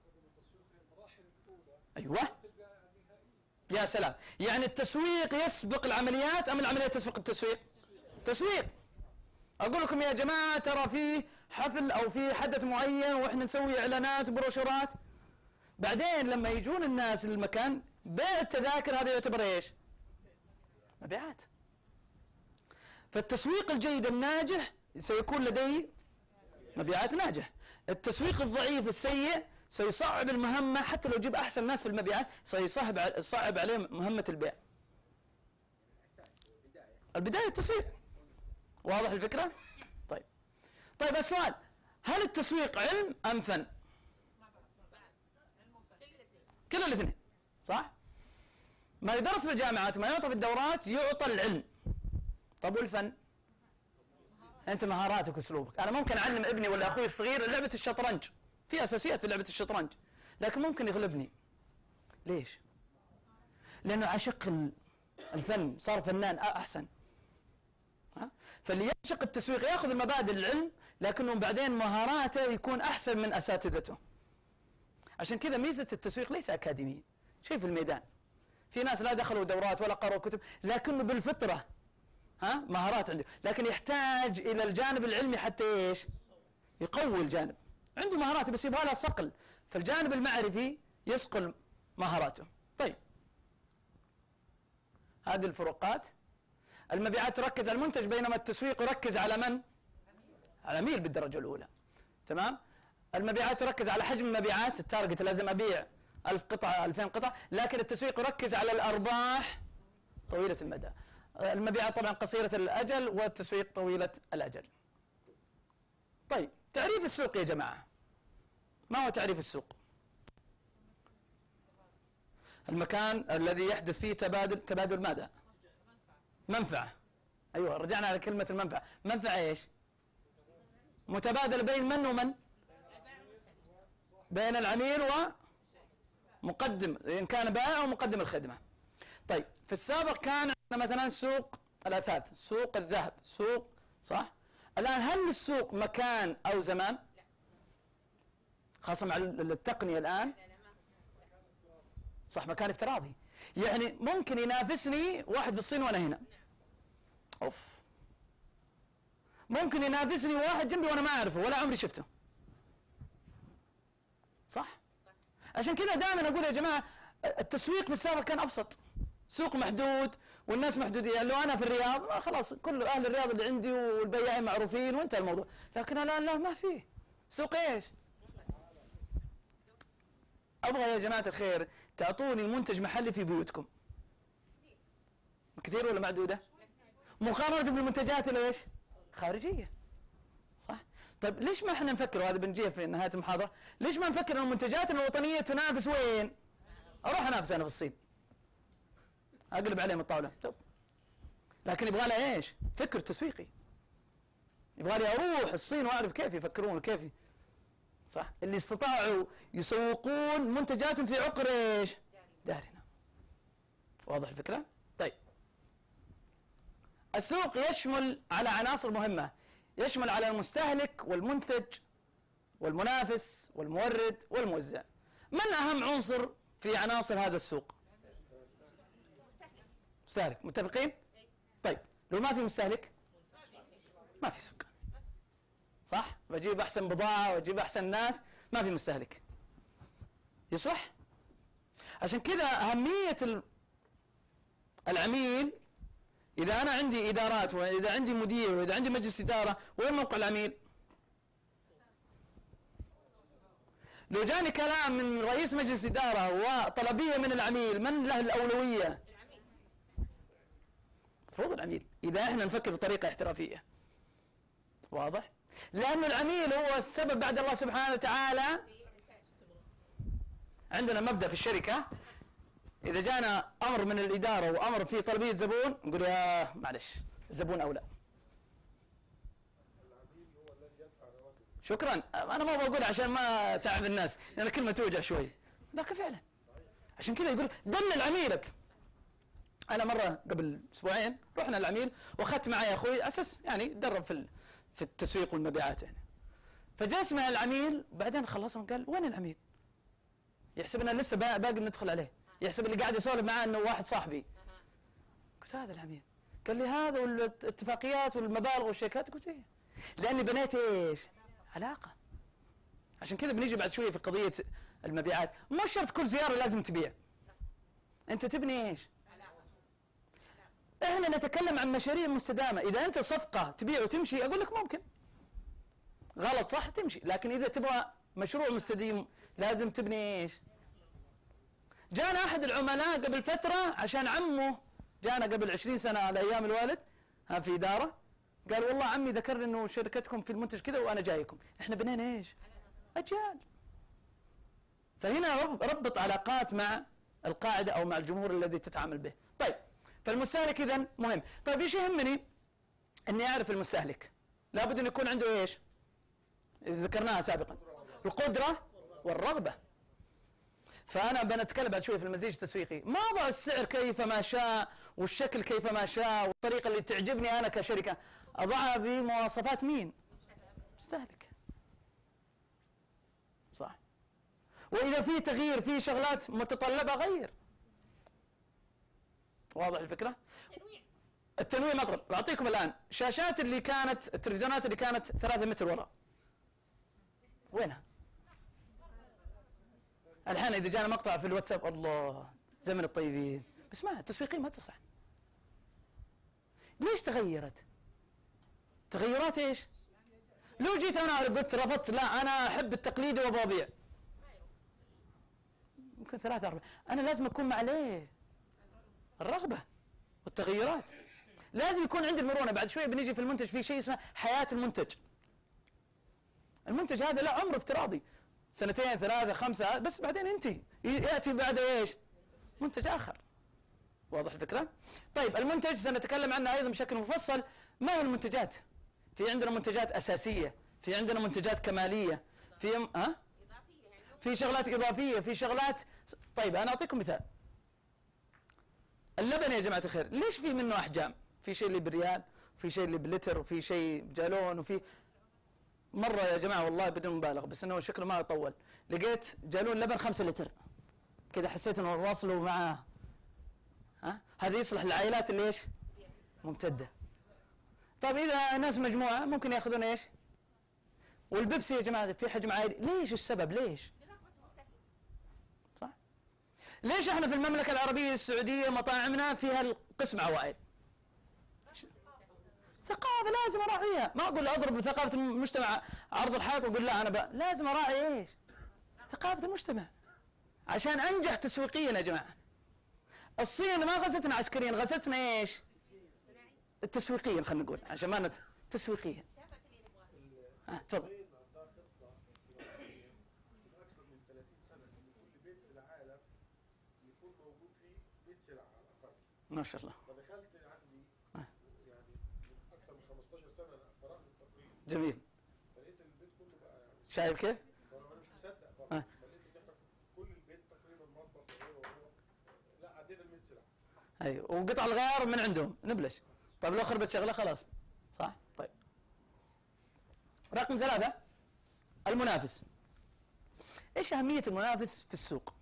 ايوه. يا سلام، يعني التسويق يسبق العمليات ام العمليات تسبق التسويق؟ تسويق. اقول لكم يا جماعة ترى في حفل او في حدث معين واحنا نسوي اعلانات وبروشورات، بعدين لما يجون الناس للمكان بيع التذاكر هذا يعتبر ايش؟ مبيعات. فالتسويق الجيد الناجح سيكون لديه مبيعات ناجح. التسويق الضعيف السيء سيصعب المهمة، حتى لو جيب أحسن ناس في المبيعات سيصعب عليه مهمة البيع. البداية التسويق. واضح الفكرة؟ طيب السؤال، هل التسويق علم أم فن؟ كلا الاثنين، صح؟ ما يدرس في الجامعات وما يعطى في الدورات يعطى العلم. طب والفن؟ أنت مهاراتك وأسلوبك. أنا ممكن أعلم ابني ولا أخوي الصغير لعبة الشطرنج، في أساسيات في لعبة الشطرنج، لكن ممكن يغلبني. ليش؟ لأنه عشق الفن، صار فنان أحسن. فاللي يعشق التسويق يأخذ المبادئ العلم، لكنه بعدين مهاراته يكون أحسن من أساتذته. عشان كذا ميزة التسويق ليس أكاديمية، شيء في الميدان. في ناس لا دخلوا دورات ولا قرأوا كتب، لكنه بالفطرة مهارات عنده، لكن يحتاج إلى الجانب العلمي حتى إيش؟ يقوي الجانب. عنده مهارات بس يبغى لها صقل، فالجانب المعرفي يصقل مهاراته. طيب هذه الفروقات. المبيعات تركز على المنتج، بينما التسويق يركز على من؟ على العميل بالدرجة الأولى. تمام؟ المبيعات تركز على حجم المبيعات، التارجت لازم أبيع 1000 قطعة 2000 قطعة، لكن التسويق يركز على الأرباح طويلة المدى. المبيعات طبعا قصيرة الأجل والتسويق طويلة الأجل. طيب تعريف السوق يا جماعة، ما هو تعريف السوق؟ المكان الذي يحدث فيه تبادل ماذا؟ منفعة. أيوة رجعنا على كلمة المنفعة. منفعة إيش؟ متبادل بين من ومن؟ بين العميل ومقدم، إن كان بائع أو مقدم الخدمة. طيب في السابق كان عندنا مثلا سوق الأثاث، سوق الذهب، سوق، صح؟ الآن هل السوق مكان أو زمان؟ خاصة مع التقنية الآن، صح، مكان افتراضي. يعني ممكن ينافسني واحد في الصين وأنا هنا. أوف. ممكن ينافسني واحد جنبي وأنا ما أعرفه ولا عمري شفته. صح؟ عشان كذا دائما أقول يا جماعة التسويق في السابق كان أبسط، سوق محدود والناس محدودين. يعني لو أنا في الرياض خلاص كل أهل الرياض اللي عندي والبياعين معروفين وانتهى الموضوع. لكن الآن لا، ما فيه سوق. إيش؟ أبغى يا جماعة الخير تعطوني منتج محلي في بيوتكم. كثير ولا معدودة؟ مقارنة بالمنتجات ايش؟ خارجية. صح؟ طيب ليش ما احنا نفكر، وهذا بنجيه في نهاية المحاضرة، ليش ما نفكر ان المنتجات الوطنية تنافس وين؟ اروح انافس انا في الصين. اقلب عليهم الطاولة. طب. لكن يبغى لها ايش؟ فكر تسويقي. يبغى لي اروح الصين واعرف كيف يفكرون وكيف. صح؟ اللي استطاعوا يسوقون منتجاتهم في عقر ايش؟ دارنا. واضح الفكرة؟ طيب. السوق يشمل على عناصر مهمة، يشمل على المستهلك والمنتج والمنافس والمورد والموزع. من أهم عنصر في عناصر هذا السوق؟ مستهلك. متفقين؟ طيب لو ما في مستهلك ما في سوق. صح؟ بجيب أحسن بضاعة وأجيب أحسن ناس، ما في مستهلك. يصح؟ عشان كذا أهمية العميل. إذا أنا عندي إدارات وإذا عندي مدير وإذا عندي مجلس إدارة، وين موقع العميل؟ لو جاني كلام من رئيس مجلس إدارة وطلبية من العميل، من له الأولوية؟ المفروض العميل، إذا إحنا نفكر بطريقة احترافية. واضح؟ لأن العميل هو السبب بعد الله سبحانه وتعالى. عندنا مبدأ في الشركة، إذا جانا أمر من الإدارة وأمر فيه طلبية زبون، نقول يا معلش الزبون أولى. شكرا. أنا ما بقول عشان ما تعب الناس، لأن الكلمة توجع شوي، لكن فعلا عشان كذا يقول دلل عميلك. أنا مرة قبل أسبوعين رحنا العميل وأخذت معي أخوي أساس يعني درب في التسويق والمبيعات يعني. فجلس مع العميل بعدين خلصنا، قال وين العميل؟ يحسبنا لسه باقي ندخل عليه، يحسب اللي قاعد يسولف معاه انه واحد صاحبي. قلت هذا العميل. قال لي هذا والاتفاقيات والمبالغ والشيكات. قلت ايه؟ لاني بنيت ايش؟ علاقه. عشان كذا بنيجي بعد شويه في قضيه المبيعات، مو شرط كل زياره لازم تبيع. انت تبني ايش؟ احنا نتكلم عن مشاريع مستدامه. اذا انت صفقه تبيع وتمشي اقول لك ممكن غلط، صح، تمشي. لكن اذا تبغى مشروع مستديم لازم تبني ايش؟ جانا احد العملاء قبل فتره عشان عمه جانا قبل 20 سنه على ايام الوالد في اداره، قال والله عمي ذكر لي انه شركتكم في المنتج كذا وانا جايكم. احنا بنينا ايش؟ اجيال. فهنا ربط علاقات مع القاعده او مع الجمهور الذي تتعامل به. طيب فالمستهلك اذا مهم. طيب ايش يهمني؟ اني اعرف المستهلك. لابد ان يكون عنده ايش؟ ذكرناها سابقا، القدره والرغبه. فأنا بنتكلم بعد شوي في المزيج التسويقي، ما أضع السعر كيفما شاء والشكل كيفما شاء والطريقة اللي تعجبني أنا كشركة، أضعها بمواصفات مين؟ مستهلك. صح. وإذا في تغيير في شغلات متطلبة غير. واضح الفكرة؟ التنويع مطلب. أعطيكم الآن شاشات اللي كانت التلفزيونات اللي كانت 3 متر وراء، وينها؟ الحين إذا جانا مقطع في الواتساب الله زمن الطيبين، بس ما التسويقية ما تصلح. ليش تغيرت؟ تغيرات ايش؟ لو جيت انا قلت رفضت، لا انا احب التقليد وابغى ابيع، ممكن 3 4، انا لازم اكون مع ليه؟ الرغبة. والتغيرات. لازم يكون عندي المرونه. بعد شويه بنيجي في المنتج في شيء اسمه حياه المنتج. المنتج هذا له عمر افتراضي 2 3 5 بس بعدين ينتهي، ياتي بعده ايش؟ منتج اخر. واضح الفكره؟ طيب المنتج سنتكلم عنه ايضا بشكل مفصل. ما هي المنتجات؟ في عندنا منتجات اساسيه، في عندنا منتجات كماليه، في شغلات اضافيه، في شغلات. طيب انا اعطيكم مثال. اللبن يا جماعه الخير ليش في منه احجام؟ في شيء اللي بريال، وفي شيء اللي بلتر، وفي شيء بجالون، وفي مره يا جماعه والله بدون مبالغه بس انه شكله ما اطول، لقيت جالون لبن 5 لتر كذا، حسيت انه واصله مع هذا يصلح للعائلات اللي ايش؟ ممتده. طيب اذا ناس مجموعه ممكن ياخذون ايش؟ والبيبسي يا جماعه في حجم عالي، ليش السبب؟ ليش؟ صح؟ ليش احنا في المملكه العربيه السعوديه مطاعمنا فيها القسم عوائل؟ ثقافه لازم اراعيها، ما اقول اضرب بثقافه المجتمع عرض الحائط واقول لا انا لازم اراعي ايش؟ ثقافه المجتمع عشان انجح تسويقيا يا جماعه. الصين ما غزتنا عسكريا، غزتنا ايش؟ تسويقيا خلينا نقول عشان ما تسويقيا. تفضل. الصين عندها خطه استراتيجيه من اكثر من 30 سنه ان كل بيت في العالم يكون موجود فيه 100 سلعه على الاقل. ما شاء الله. فدخلت عندي يعني من اكثر من 15 سنه انا قرات التقرير. جميل. فلقيت البيت كله بقى يعني شايف كيف؟ فانا مش مصدق برضه. فلقيت ان احنا كل البيت تقريبا مطبخ وغيره لا عدينا ال 100 سلعه. ايوه وقطع الغيار من عندهم نبلش. طيب لو خربت شغله خلاص صح؟ طيب رقم 3 المنافس. ايش اهميه المنافس في السوق؟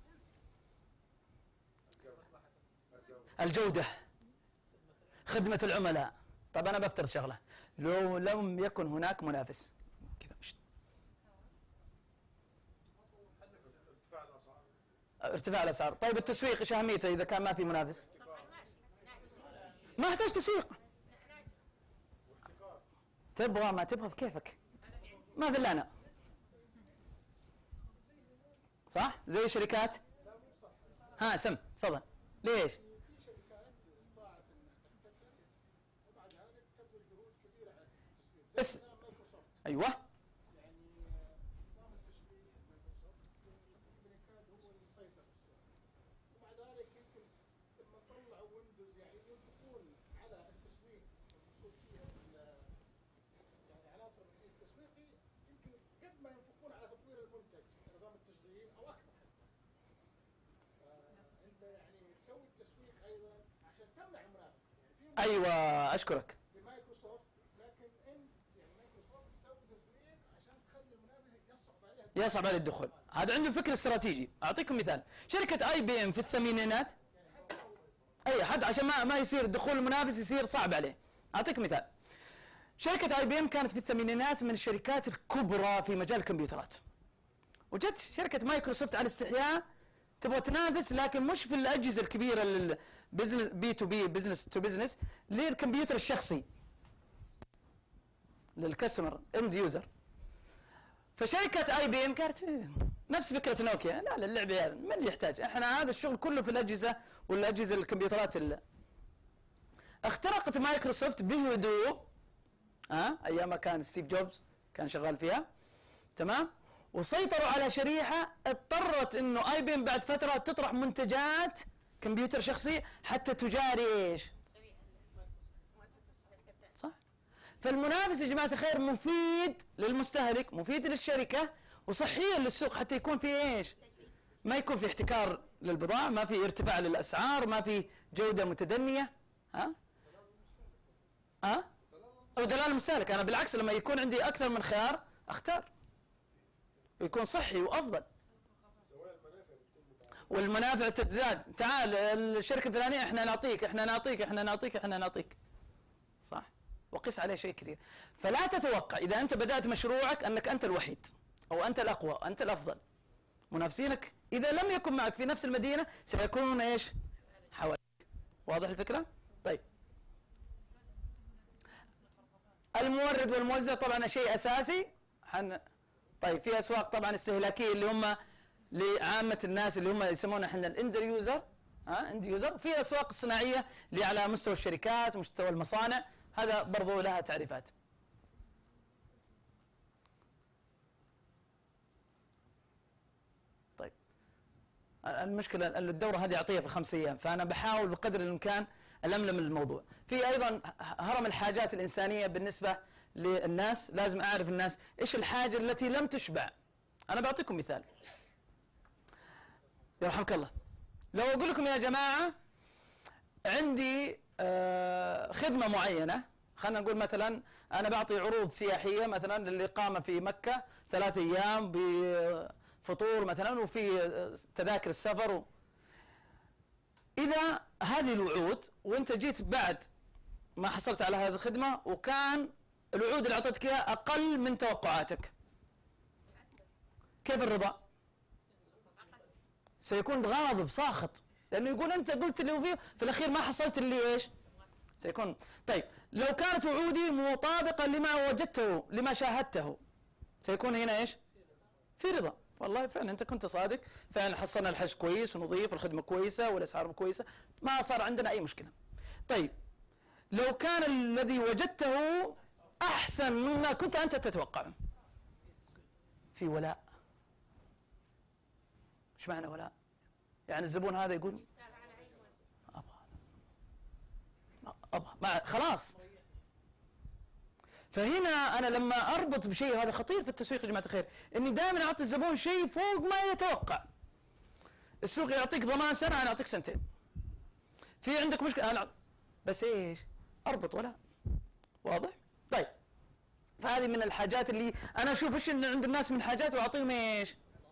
الجوده، خدمه العملاء. طب انا بفترض شغله، لو لم يكن هناك منافس كذا مش ارتفاع الاسعار. طيب التسويق ايش اهميته اذا كان ما في منافس؟ ما يحتاج تسويق. تبغى ما تبغى بكيفك، ما في الا انا. صح؟ زي شركات سم تفضل. ليش؟ في شركات استطاعت انها تبتكر ومع ذلك تبذل جهود كبيره على التسويق زي بس مثلا مايكروسوفت. ايوه يعني نظام التشغيل مايكروسوفت بالكاد هو اللي مسيطر في السوق، ومع ذلك يمكن لما طلعوا ويندوز يعني ينفقون على التسويق والوصول فيها يعني عناصر التسويقي يمكن قد ما ينفقون على تطوير المنتج نظام التشغيل او اكثر حتى. فانت يعني تسوي التسويق ايضا عشان تمنع المنافسه، يعني في ايوه اشكرك. بمايكروسوفت لكن انت يعني مايكروسوفت تسوي تسويق عشان تخلي المنافس يصعب عليه الدخول. هذا عنده فكر استراتيجي. اعطيكم مثال، شركه اي بي ام في الثمانينات اي حد عشان ما يصير دخول المنافس يصير صعب عليه. اعطيك مثال، شركه اي بي ام كانت في الثمانينات من الشركات الكبرى في مجال الكمبيوترات، وجت شركه مايكروسوفت على استحياء تبغى تنافس لكن مش في الاجهزه الكبيره للبزنس بي تو بي بزنس تو بزنس، للكمبيوتر الشخصي للكاستمر اند يوزر. فشركه اي بي ام كانت نفس فكره نوكيا، لا اللعبه يعني من اللي يحتاج، احنا هذا الشغل كله في الاجهزه والاجهزه الكمبيوترات اخترقت مايكروسوفت بهدوء ايام ما كان ستيف جوبز كان شغال فيها، تمام، وسيطروا على شريحه اضطرت انه اي بي ام بعد فتره تطرح منتجات كمبيوتر شخصي حتى تجاري ايش؟ صح؟ فالمنافس يا جماعه الخير مفيد للمستهلك، مفيد للشركه، وصحيا للسوق حتى يكون في ايش؟ ما يكون في احتكار للبضاعه، ما في ارتفاع للاسعار، ما في جوده متدنيه. او دلال المستهلك. انا بالعكس لما يكون عندي اكثر من خيار اختار ويكون صحي وافضل. والمنافع تتزاد، تعال الشركه الفلانيه احنا نعطيك احنا نعطيك احنا نعطيك احنا نعطيك. صح؟ وقس عليه شيء كثير. فلا تتوقع اذا انت بدات مشروعك انك انت الوحيد او انت الاقوى انت الافضل. منافسينك اذا لم يكن معك في نفس المدينه سيكونون ايش؟ حواليك. واضح الفكره؟ طيب. المورد والموزع طبعا شيء اساسي. طيب في اسواق طبعا استهلاكيه اللي هم لعامه الناس اللي هم يسمونها احنا الاندر يوزر، اند يوزر. في الاسواق الصناعيه اللي على مستوى الشركات ومستوى المصانع، هذا برضو لها تعريفات. طيب المشكله ان الدوره هذه اعطيها في 5 ايام، فانا بحاول بقدر الامكان ألملم الموضوع. في ايضا هرم الحاجات الانسانيه بالنسبه للناس، لازم اعرف الناس ايش الحاجه التي لم تشبع. انا بعطيكم مثال يرحمك الله. لو اقول لكم يا جماعه عندي خدمه معينه، خلينا نقول مثلا انا بعطي عروض سياحيه مثلا للاقامه في مكه 3 ايام بفطور مثلا وفي تذاكر السفر اذا هذه الوعود وانت جيت بعد ما حصلت على هذه الخدمه وكان الوعود اللي اعطيتك اياها اقل من توقعاتك، كيف الرضا؟ سيكون غاضب ساخط، لانه يقول انت قلت اللي هو فيه في الاخير ما حصلت اللي ايش؟ سيكون. طيب لو كانت وعودي مطابقه لما وجدته لما شاهدته، سيكون هنا ايش؟ في رضا. والله فعلا انت كنت صادق، فعلا حصلنا الحج كويس ونظيف والخدمه كويسه والاسعار كويسه، ما صار عندنا اي مشكله. طيب لو كان الذي وجدته احسن مما كنت انت تتوقعه، في ولاء. ايش معنى ولاء؟ يعني الزبون هذا يقول ابغى خلاص. فهنا انا لما اربط بشيء، هذا خطير في التسويق يا جماعه الخير، اني دائما اعطي الزبون شيء فوق ما يتوقع. السوق يعطيك ضمان سنه، انا اعطيك سنتين. في عندك مشكله انا بس ايش؟ اربط ولا واضح؟ طيب فهذه من الحاجات اللي انا اشوف ايش عند الناس من حاجات واعطيهم ايش؟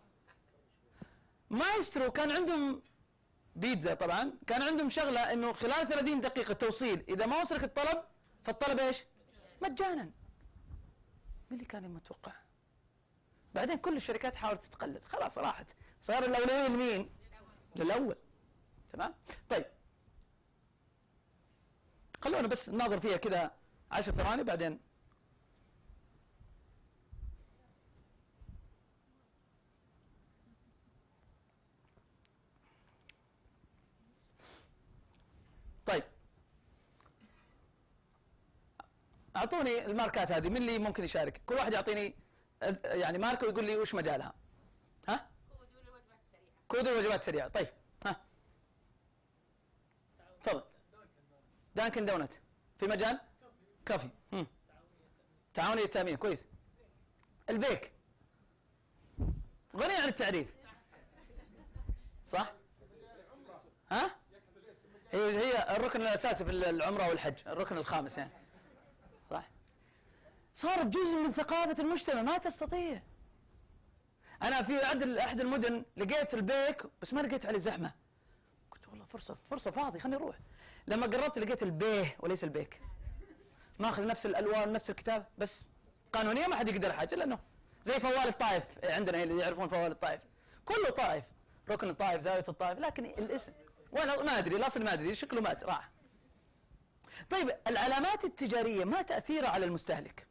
مايسترو كان عندهم بيتزا، طبعا كان عندهم شغله انه خلال 30 دقيقه توصيل، اذا ما وصلك الطلب فالطلب ايش؟ مجانا. مين اللي كان متوقع؟ بعدين كل الشركات حاولت تتقلد، خلاص راحت، صار الاولويه لمين؟ للاول. تمام؟ طيب خلونا بس نناظر فيها كذا 10 ثواني بعدين. طيب اعطوني الماركات هذه، من اللي ممكن يشارك؟ كل واحد يعطيني يعني ماركه ويقول لي وش مجالها. ها؟ كود الوجبات السريعه. طيب ها تفضل. دانكن دونت في مجال كافي. تعاوني التامين كويس. البيك غني عن التعريف صح؟ ها؟ هي الركن الاساسي في العمره والحج، الركن الخامس يعني صح؟ صار جزء من ثقافه المجتمع، ما تستطيع. انا في احد المدن لقيت البيك بس ما لقيت عليه زحمه، قلت والله فرصه فاضي خليني اروح. لما قربت لقيت البيه وليس البيك، ماخذ نفس الالوان نفس الكتاب، بس قانونيا ما حد يقدر حاجه، لانه زي فوال الطائف عندنا اللي يعرفون فوال الطائف، كله طائف، ركن الطائف، زاويه الطائف، لكن الاسم ولا ما ادري، الاصل ما ادري، شكله مات راح. طيب العلامات التجاريه ما تاثيرها على المستهلك؟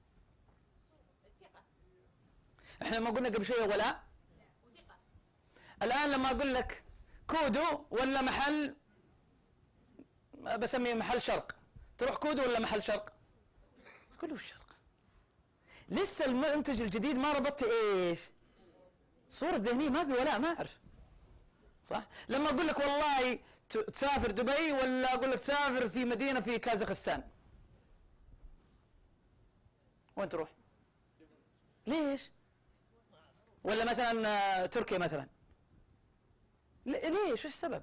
احنا ما قلنا قبل شويه ولا؟ الان لما اقول لك كودو ولا محل، بسميه محل شرق، تروح كودو ولا محل شرق؟ تقول له الشرق. لسه المنتج الجديد ما ربطت ايش؟ صورة ذهنية، ما في ولا ما اعرف صح؟ لما اقول لك والله تسافر دبي ولا اقول لك تسافر في مدينة في كازاخستان، وين تروح؟ ليش؟ ولا مثلا تركيا مثلا، ليش؟ وش السبب؟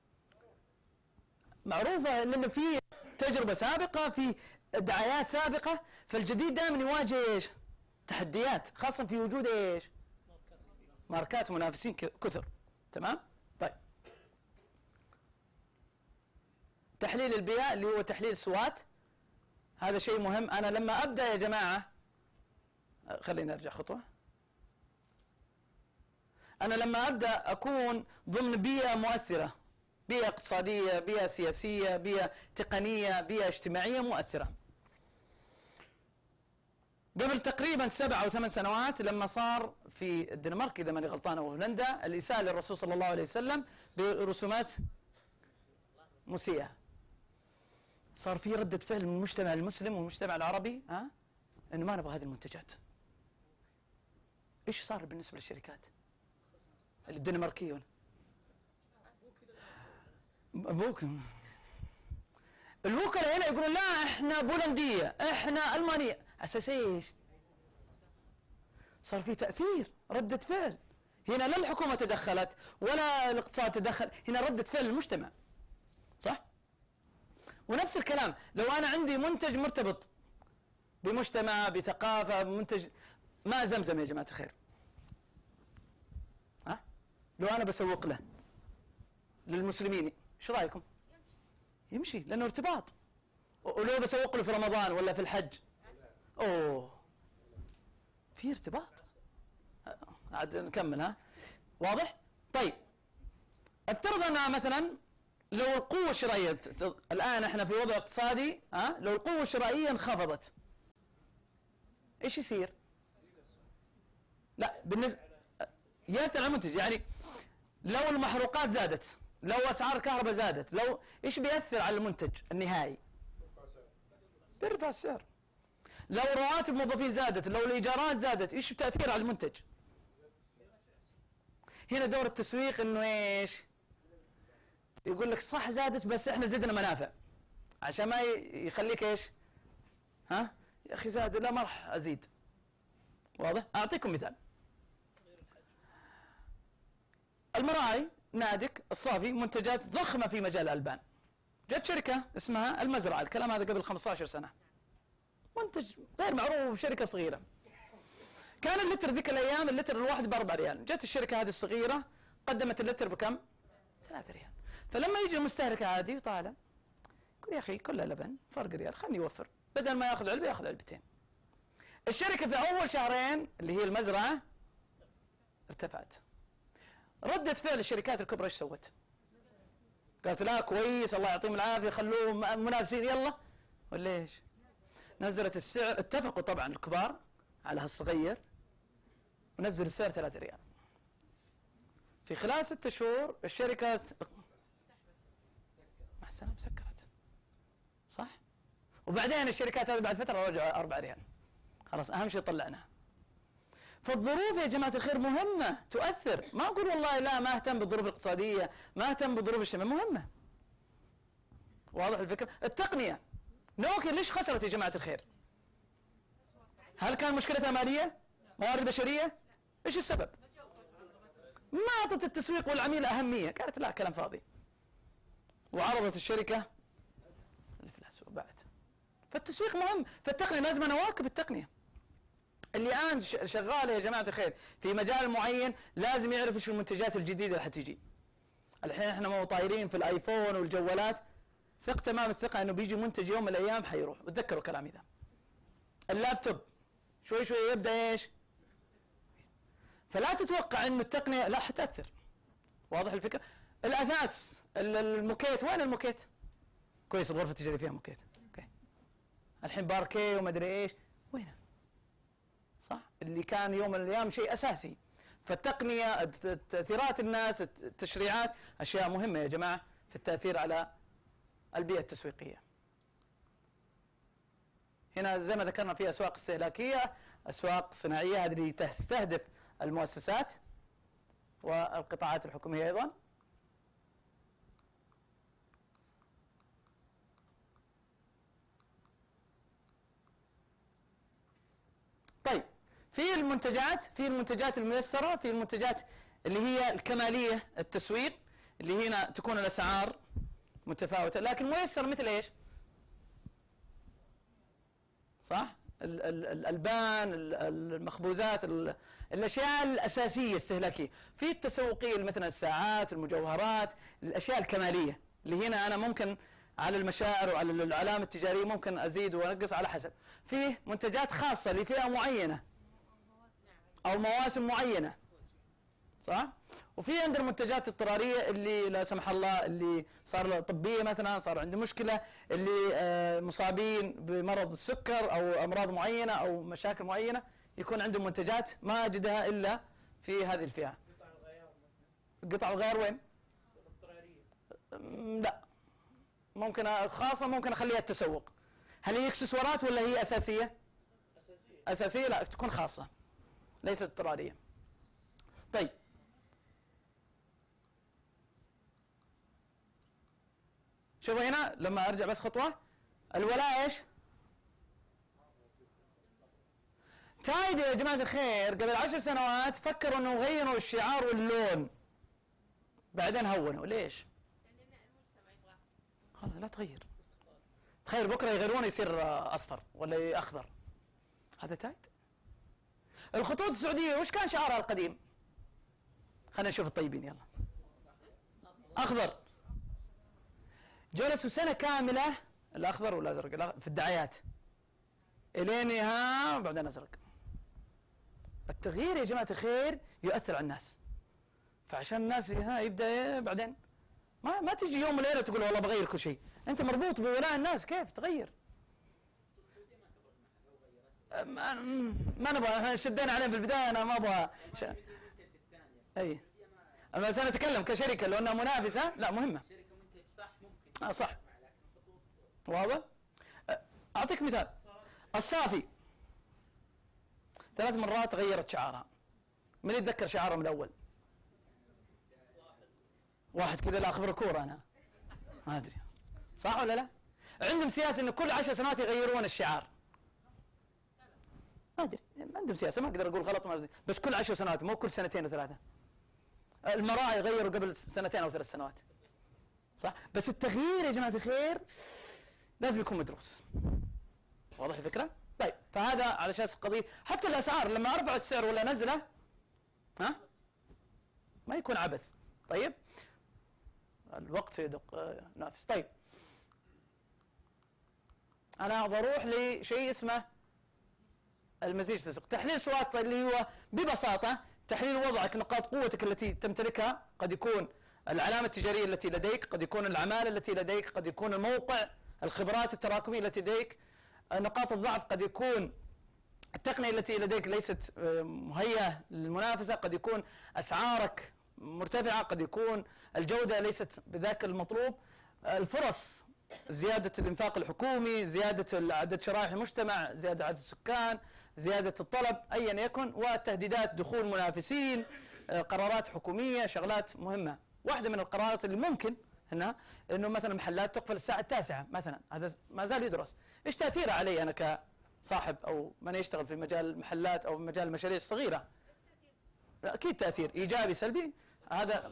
معروفة لأنه في تجربة سابقة، في دعايات سابقة، فالجديد دائما يواجه ايش؟ تحديات، خاصة في وجود ايش؟ ماركات منافسين كثر. تمام؟ طيب تحليل البيئة اللي هو تحليل سوات، هذا شيء مهم. أنا لما أبدأ يا جماعة، خلينا نرجع خطوة. أنا لما أبدأ أكون ضمن بيئة مؤثرة، بيئة اقتصادية، بيئة سياسية، بيئة تقنية، بيئة اجتماعية مؤثرة. قبل تقريبا 7 أو 8 سنوات لما صار في الدنمارك إذا ماني غلطان أو هولندا الإساءة للرسول صلى الله عليه وسلم برسومات مسيئة. صار في ردة فعل من المجتمع المسلم والمجتمع العربي انه ما نبغى هذه المنتجات. ايش صار بالنسبة للشركات الدنماركية؟ الوكلاء هنا يقولون لا احنا بولندية، احنا المانية، على اساس ايش؟ صار في تأثير، ردة فعل. هنا لا الحكومة تدخلت ولا الاقتصاد تدخل، هنا ردة فعل المجتمع. صح؟ ونفس الكلام لو انا عندي منتج مرتبط بمجتمع بثقافة، منتج ماء زمزم يا جماعة الخير، لو انا بسوق له للمسلمين ايش رايكم؟ يمشي لانه ارتباط. ولو بسوق له في رمضان ولا في الحج في ارتباط. عاد نكمل. واضح؟ طيب افترض انها مثلا لو القوة الشرائية الان احنا في وضع اقتصادي لو القوة الشرائية انخفضت ايش يصير؟ لا بالنسبة يأثر على المنتج. يعني لو المحروقات زادت، لو اسعار الكهرباء زادت، لو ايش بيأثر على المنتج النهائي؟ بيرفع السعر. لو رواتب الموظفين زادت، لو الايجارات زادت، ايش التأثير على المنتج؟ هنا دور التسويق انه ايش؟ يقول لك صح زادت بس احنا زدنا منافع عشان ما يخليك ايش؟ يا اخي زاد، لا ما راح ازيد. واضح؟ اعطيكم مثال. المراعي نادك الصافي منتجات ضخمة في مجال الألبان. جت شركة اسمها المزرعة، الكلام هذا قبل 15 سنة، منتج غير معروف، شركة صغيرة. كان اللتر ذيك الأيام اللتر الواحد ب4 ريال. جت الشركة هذه الصغيرة قدمت اللتر بكم؟ 3 ريال. فلما يجي المستهلك عادي وطالع يقول يا أخي كلها لبن، فرق ريال، خلني يوفر، بدل ما ياخذ علبة ياخذ علبتين. الشركة في أول شهرين اللي هي المزرعة ارتفعت. ردة فعل الشركات الكبرى ايش سوت؟ قالت لا كويس الله يعطيهم العافيه خلوهم منافسين يلا، ولا ايش؟ نزلت السعر، اتفقوا طبعا الكبار على هالصغير ونزلوا السعر 3 ريال. في خلال 6 شهور الشركات مع السلامه سكرت. صح؟ وبعدين الشركات هذه بعد فتره رجعوا 4 ريال. خلاص اهم شيء طلعناها. فالظروف يا جماعة الخير مهمة، تؤثر. ما أقول والله لا ما أهتم بالظروف الاقتصادية، ما أهتم بالظروف الاجتماعية، مهمة. واضح الفكرة؟ التقنية نوكيا ليش خسرت يا جماعة الخير؟ هل كان مشكلتها مالية؟ موارد بشرية؟ إيش السبب؟ ما أعطت التسويق والعميل أهمية، قالت لا كلام فاضي، وعرضت الشركة الإفلاس وبعد. فالتسويق مهم، فالتقنية لازم أنا أواكب التقنية. اللي الآن شغال يا جماعة الخير في مجال معين لازم يعرف ايش المنتجات الجديدة اللي حتيجي. الحين احنا مو طايرين في الايفون والجوالات، ثق تمام الثقة انه بيجي منتج يوم من الايام حيروح، وتذكروا كلامي ذا. اللابتوب شوي شوي يبدأ ايش؟ فلا تتوقع انه التقنية لا حتأثر. واضح الفكرة؟ الاثاث، الموكيت، وين الموكيت؟ كويس الغرفة التجارية فيها موكيت. اوكي. الحين باركيه وما ادري ايش، وينه؟ صح؟ اللي كان يوم من الايام شيء اساسي. فالتقنيه، تاثيرات الناس، التشريعات، اشياء مهمه يا جماعه في التاثير على البيئه التسويقيه. هنا زي ما ذكرنا في اسواق استهلاكيه، اسواق صناعيه، هذه اللي تستهدف المؤسسات والقطاعات الحكوميه ايضا. طيب في المنتجات الميسرة، في المنتجات اللي هي الكمالية التسويق، اللي هنا تكون الأسعار متفاوتة لكن ميسر، مثل ايش؟ صح؟ الألبان، المخبوزات، الأشياء الأساسية استهلاكية. في التسوقية مثلا الساعات، المجوهرات، الأشياء الكمالية اللي هنا أنا ممكن على المشاعر وعلى العلامة التجارية ممكن أزيد وأنقص على حسب. فيه منتجات خاصة لفئة معينة أو مواسم معينة، صح؟ وفي عندنا المنتجات الاضطرارية اللي لا سمح الله اللي صار طبية مثلا، صار عنده مشكلة، اللي مصابين بمرض السكر أو أمراض معينة أو مشاكل معينة، يكون عندهم منتجات ما أجدها إلا في هذه الفئة. قطع الغيار مثلا. قطع الغيار وين؟ الاضطرارية. لا ممكن خاصة، ممكن أخليها التسوق. هل هي اكسسوارات ولا هي أساسية؟ أساسية. لا، تكون خاصة ليست اضطرارية. طيب شوفوا هنا لما أرجع بس خطوة، الولاء إيش؟ تايد يا جماعة الخير قبل 10 سنوات فكروا أنه يغيروا الشعار واللون، بعدين هونوا. ليش؟ خلاص لا تغير. تخيل بكرة يغيرونه يصير أصفر ولا أخضر، هذا تايد. الخطوط السعودية وش كان شعارها القديم؟ خلينا نشوف الطيبين يلا. أخضر. جلسوا سنة كاملة الأخضر والأزرق في الدعايات إلين ها بعدين أزرق. التغيير يا جماعة الخير يؤثر على الناس، فعشان الناس ها يبدأ بعدين ما تجي يوم وليلة تقول والله بغير كل شيء. أنت مربوط بولاء الناس، كيف تغير؟ ما نبغى، احنا شدينا عليهم في البداية، أنا ما أبغى أي. أما أنا أتكلم كشركة لو أنها منافسة لا مهمة. صح واضح. أعطيك مثال، الصافي 3 مرات غيرت شعارها. من يتذكر شعارها من الأول؟ واحد كذا، لا أخبر كورة أنا ما أدري صح ولا لا. عندهم سياسة إنه كل 10 سنوات يغيرون الشعار. ما أدري، عندهم سياسة، ما أقدر أقول غلط، ما بس كل 10 سنوات مو كل 2 و3. المراعي غيروا قبل 2 أو 3 سنوات صح. بس التغيير يا جماعة الخير لازم يكون مدروس. واضح الفكرة؟ طيب فهذا على اساس قضية. حتى الأسعار لما أرفع السعر ولا أنزله ها ما يكون عبث. طيب الوقت يدق نافس. طيب أنا بروح لشيء اسمه المزيج التسويقي. تحليل SWOT اللي هو ببساطة تحليل وضعك، نقاط قوتك التي تمتلكها، قد يكون العلامة التجارية التي لديك، قد يكون العمالة التي لديك، قد يكون الموقع، الخبرات التراكمية التي لديك، نقاط الضعف قد يكون التقنية التي لديك ليست مهيئة للمنافسة، قد يكون أسعارك مرتفعة، قد يكون الجودة ليست بذاك المطلوب، الفرص، زيادة الإنفاق الحكومي، زيادة عدد شرائح المجتمع، زيادة عدد السكان، زيادة الطلب أيا يكن، والتهديدات دخول منافسين، قرارات حكومية، شغلات مهمة. واحدة من القرارات اللي ممكن انه مثلا محلات تقفل الساعة 9 مثلا، هذا ما زال يدرس. ايش تأثيره علي انا كصاحب او من يشتغل في مجال المحلات او في مجال المشاريع الصغيرة؟ اكيد تأثير ايجابي سلبي. هذا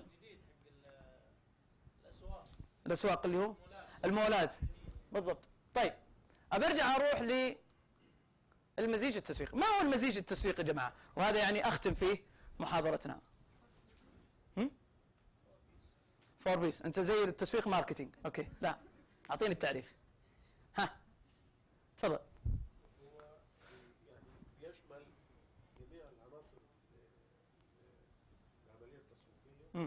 الاسواق اللي هو المولات بالضبط. طيب برجع اروح للمزيج التسويقي. ما هو المزيج التسويقي يا جماعة؟ وهذا يعني اختم فيه محاضرتنا. 4 بيس. انت زي التسويق ماركتينج. اوكي لا اعطيني التعريف. ها تفضل. هو يعني بيشمل جميع العناصر العمليه التسويقيه.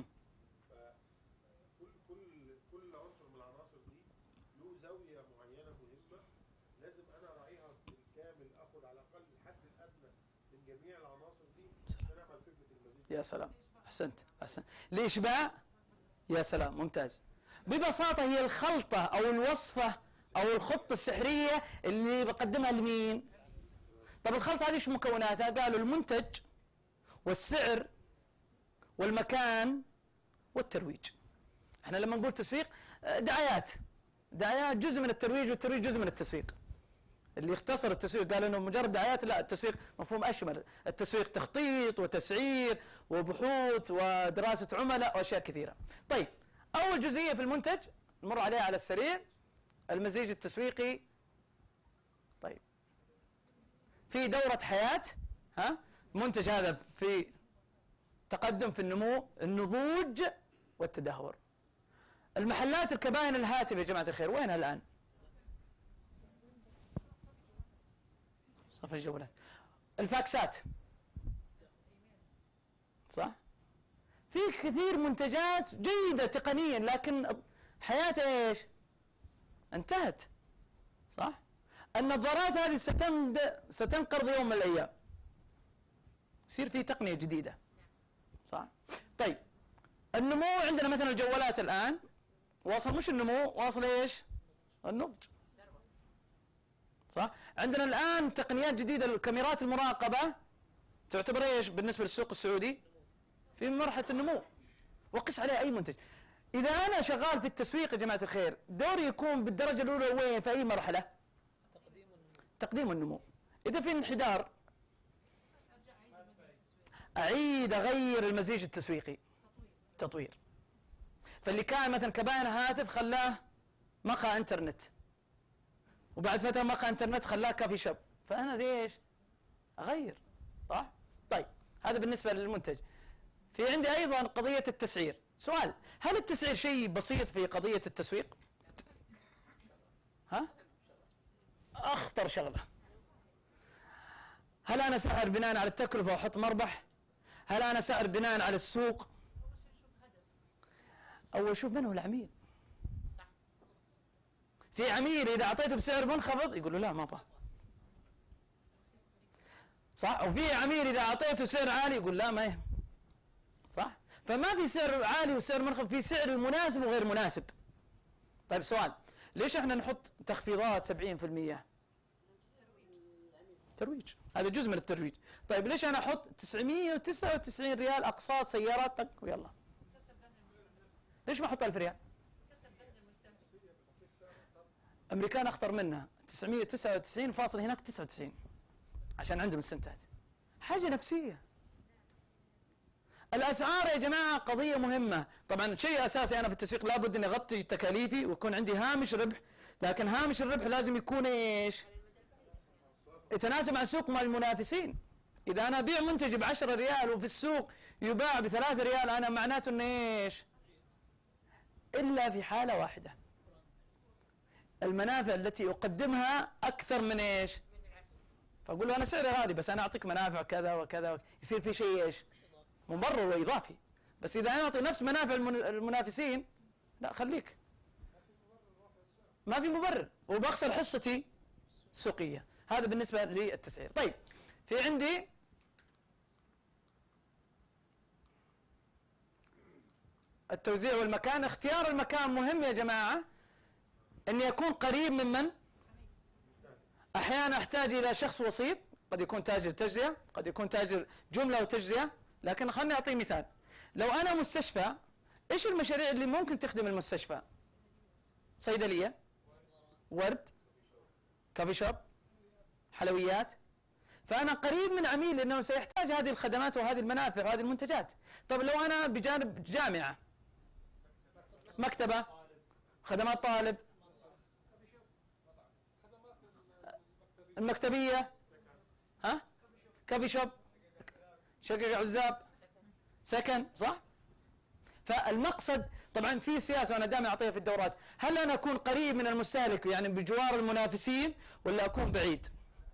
فكل عنصر من العناصر دي له زاويه معينه مهمه لازم انا اراعيها بالكامل، اخذ على الاقل الحد الادنى من جميع العناصر دي عشان اعمل فكره المزيج. يا سلام، احسنت احسنت. لاشباع. يا سلام ممتاز. ببساطة هي الخلطة أو الوصفة أو الخطة السحرية اللي بقدمها لمين؟ طب الخلطة هذه ايش مكوناتها؟ قالوا المنتج والسعر والمكان والترويج. احنا لما نقول تسويق دعايات جزء من الترويج، والترويج جزء من التسويق. اللي اختصر التسويق قال انه مجرد دعايات، لا، التسويق مفهوم اشمل. التسويق تخطيط وتسعير وبحوث ودراسة عملاء واشياء كثيرة. طيب اول جزئية في المنتج نمر عليها على السريع، المزيج التسويقي. طيب في دورة حياة، المنتج هذا في تقدم في النمو، النضوج والتدهور. المحلات الكبائن الهاتفة يا جماعة الخير وينها الآن؟ صف الجوالات. الفاكسات صح؟ في كثير منتجات جيدة تقنيا لكن حياتها ايش؟ انتهت صح؟ النظارات هذه ستنقرض يوم من الأيام، يصير في تقنية جديدة صح؟ طيب النمو عندنا مثلا الجوالات الآن واصل مش النمو، واصل ايش؟ النضج. صح؟ عندنا الان تقنيات جديده، الكاميرات المراقبه تعتبر ايش بالنسبه للسوق السعودي؟ في مرحله النمو، وقس عليها اي منتج. اذا انا شغال في التسويق يا جماعه الخير، دوري يكون بالدرجه الاولى وين؟ في اي مرحله؟ تقديم النمو. اذا في انحدار اعيد اغير المزيج التسويقي، تطوير. فاللي كان مثلا كباين هاتف خلاه مقهى انترنت، وبعد فتره مقهى انترنت خلاه كافي شوب، فانا ايش؟ اغير. صح؟ طيب هذا بالنسبه للمنتج. في عندي ايضا قضيه التسعير. سؤال: هل التسعير شيء بسيط في قضيه التسويق؟ ها؟ اخطر شغله. هل انا سعر بناء على التكلفه واحط مربح؟ هل انا سعر بناء على السوق؟ اول شوف من هو العميل. في عميل اذا اعطيته بسعر منخفض يقول له لا ما ابغى. صح؟ وفي عميل اذا اعطيته سعر عالي يقول لا ما يهم. صح؟ فما في سعر عالي وسعر منخفض، في سعر مناسب وغير مناسب. طيب سؤال: ليش احنا نحط تخفيضات 70%؟ ترويج، هذا جزء من الترويج. طيب ليش انا احط 999 ريال اقساط سيارات طق ويلا؟ ليش ما احط 1000 ريال؟ امريكان اخطر منها 999 فاصل هناك 99 عشان عندهم السنتات. حاجه نفسيه. الاسعار يا جماعه قضيه مهمه، طبعا شيء اساسي انا في التسويق لابد اني اغطي تكاليفي ويكون عندي هامش ربح، لكن هامش الربح لازم يكون ايش؟ يتناسب مع السوق مع المنافسين. اذا انا ابيع منتج ب 10 ريال وفي السوق يباع ب 3 ريال، انا معناته انه ايش؟ الا في حاله واحده، المنافع التي اقدمها اكثر من ايش؟ فاقول له انا سعري غالي بس انا اعطيك منافع كذا وكذا، يصير في شيء ايش؟ مبرر واضافي. بس اذا انا اعطي نفس منافع المنافسين، لا خليك، ما في مبرر وبخسر حصتي السوقيه. هذا بالنسبه للتسعير. طيب في عندي التوزيع والمكان. اختيار المكان مهم يا جماعه، اني اكون قريب من احيانا احتاج الى شخص وسيط، قد يكون تاجر تجزئه، قد يكون تاجر جمله وتجزئه. لكن خليني اعطي مثال. لو انا مستشفى، ايش المشاريع اللي ممكن تخدم المستشفى؟ صيدليه، ورد، كافي شوب، حلويات. فانا قريب من عميل لانه سيحتاج هذه الخدمات وهذه المنافع وهذه المنتجات. طب لو انا بجانب جامعه، مكتبه، خدمات طالب، المكتبيه، ها؟ كافي شوب، شقق عزاب، سكن. صح؟ فالمقصد طبعا في سياسه وانا دائما اعطيها في الدورات، هل انا اكون قريب من المستهلك يعني بجوار المنافسين ولا اكون بعيد؟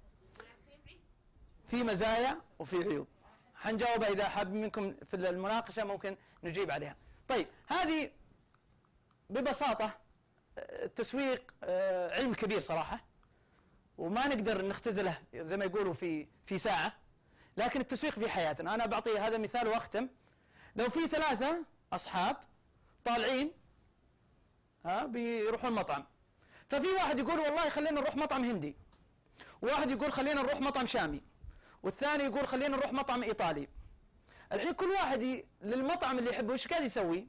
في مزايا وفي عيوب، حنجاوبها اذا حاب منكم في المناقشه ممكن نجيب عليها. طيب هذه ببساطه التسويق علم كبير صراحه، وما نقدر نختزله زي ما يقولوا في ساعه، لكن التسويق في حياتنا. انا بعطي هذا مثال واختم. لو في 3 اصحاب طالعين بيروحون مطعم، ففي واحد يقول والله خلينا نروح مطعم هندي، وواحد يقول خلينا نروح مطعم شامي، والثاني يقول خلينا نروح مطعم ايطالي. الحين كل واحد للمطعم اللي يحبه ايش قاعد يسوي؟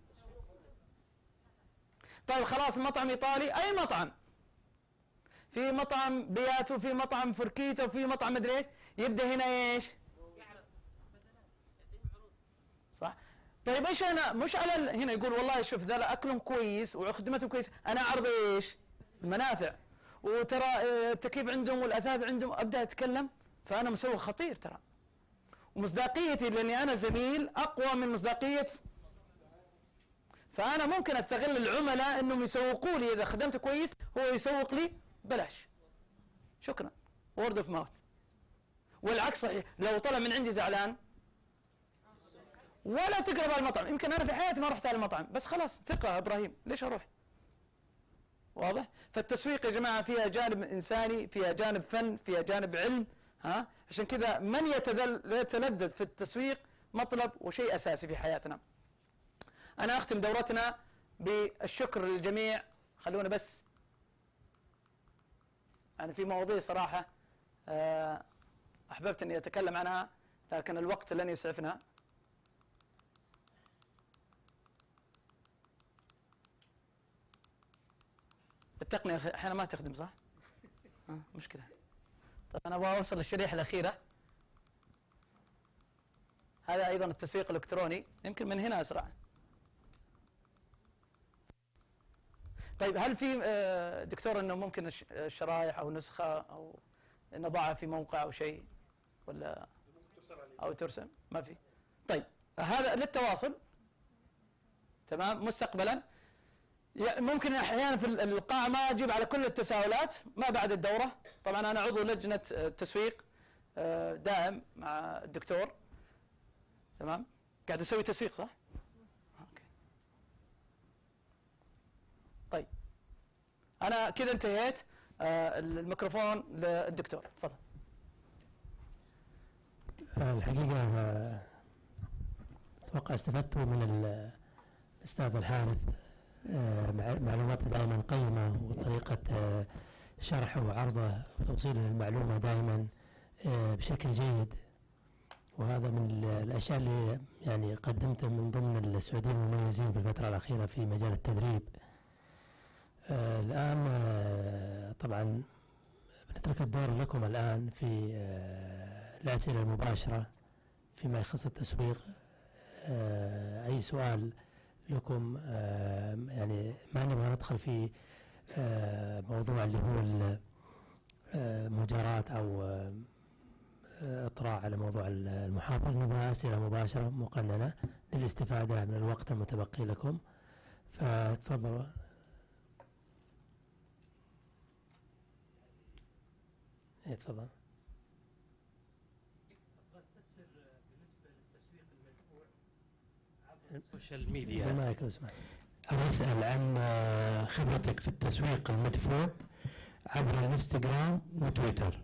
طيب خلاص المطعم ايطالي، اي مطعم، في مطعم بياتو، في مطعم فركيتو، في مطعم مدري ايش، يبدا هنا ايش؟ صح؟ طيب ايش انا مش على هنا يقول والله شوف ذا اكلهم كويس وخدمتهم كويس، انا اعرض ايش؟ المنافع، وترى التكييف عندهم والاثاث عندهم، ابدا اتكلم، فانا مسوق خطير ترى. ومصداقيتي لاني انا زميل اقوى من مصداقيه، فانا ممكن استغل العملاء انهم يسوقوا لي، اذا خدمته كويس هو يسوق لي بلاش. شكرا، وورد اوف ماوث. والعكس صحيح، لو طلع من عندي زعلان ولا تقرب على المطعم، يمكن انا في حياتي ما رحت على المطعم، بس خلاص ثقه ابراهيم ليش اروح؟ واضح؟ فالتسويق يا جماعه فيها جانب انساني، فيها جانب فن، فيها جانب علم. عشان كذا من يتلذذ في التسويق مطلب وشيء اساسي في حياتنا. انا اختم دورتنا بالشكر للجميع. خلونا بس يعني في مواضيع صراحة أحببت أني أتكلم عنها لكن الوقت لن يسعفنا. التقنية أحيانا ما تخدم صح؟ مشكلة. طيب أنا أبغى أوصل للشريحة الأخيرة. هذا أيضا التسويق الإلكتروني، يمكن من هنا أسرع. طيب هل في دكتور أنه ممكن الشرائح أو نسخة أو نضعها في موقع أو شيء ولا أو ترسل؟ ما في. طيب هذا للتواصل تمام. مستقبلا ممكن احيانا في القاعه ما اجيب على كل التساؤلات ما بعد الدوره. طبعا انا عضو لجنه تسويق دائم مع الدكتور تمام. قاعد اسوي تسويق صح؟ اوكي. طيب انا كذا انتهيت. الميكروفون للدكتور تفضل. الحقيقه اتوقع استفدتوا من الاستاذ الحارث. معلوماته دائما قيمة وطريقة شرحه وعرضه وتوصيله للمعلومة دائما بشكل جيد، وهذا من الأشياء اللي يعني قدمته من ضمن السعوديين المميزين في الفترة الأخيرة في مجال التدريب. الآن طبعا بنترك الدور لكم الآن في الأسئلة المباشرة فيما يخص التسويق. أي سؤال لكم يعني ما نبغى ندخل في موضوع اللي هو المجارات أو اطراء على موضوع المحاضرة. نبغى أسئلة مباشرة مقننة للاستفادة من الوقت المتبقي لكم، فتفضلوا. تفضل. السوشيال ميديا. المايك لو سمحت. أسأل عن خبرتك في التسويق المدفوع عبر الانستغرام وتويتر.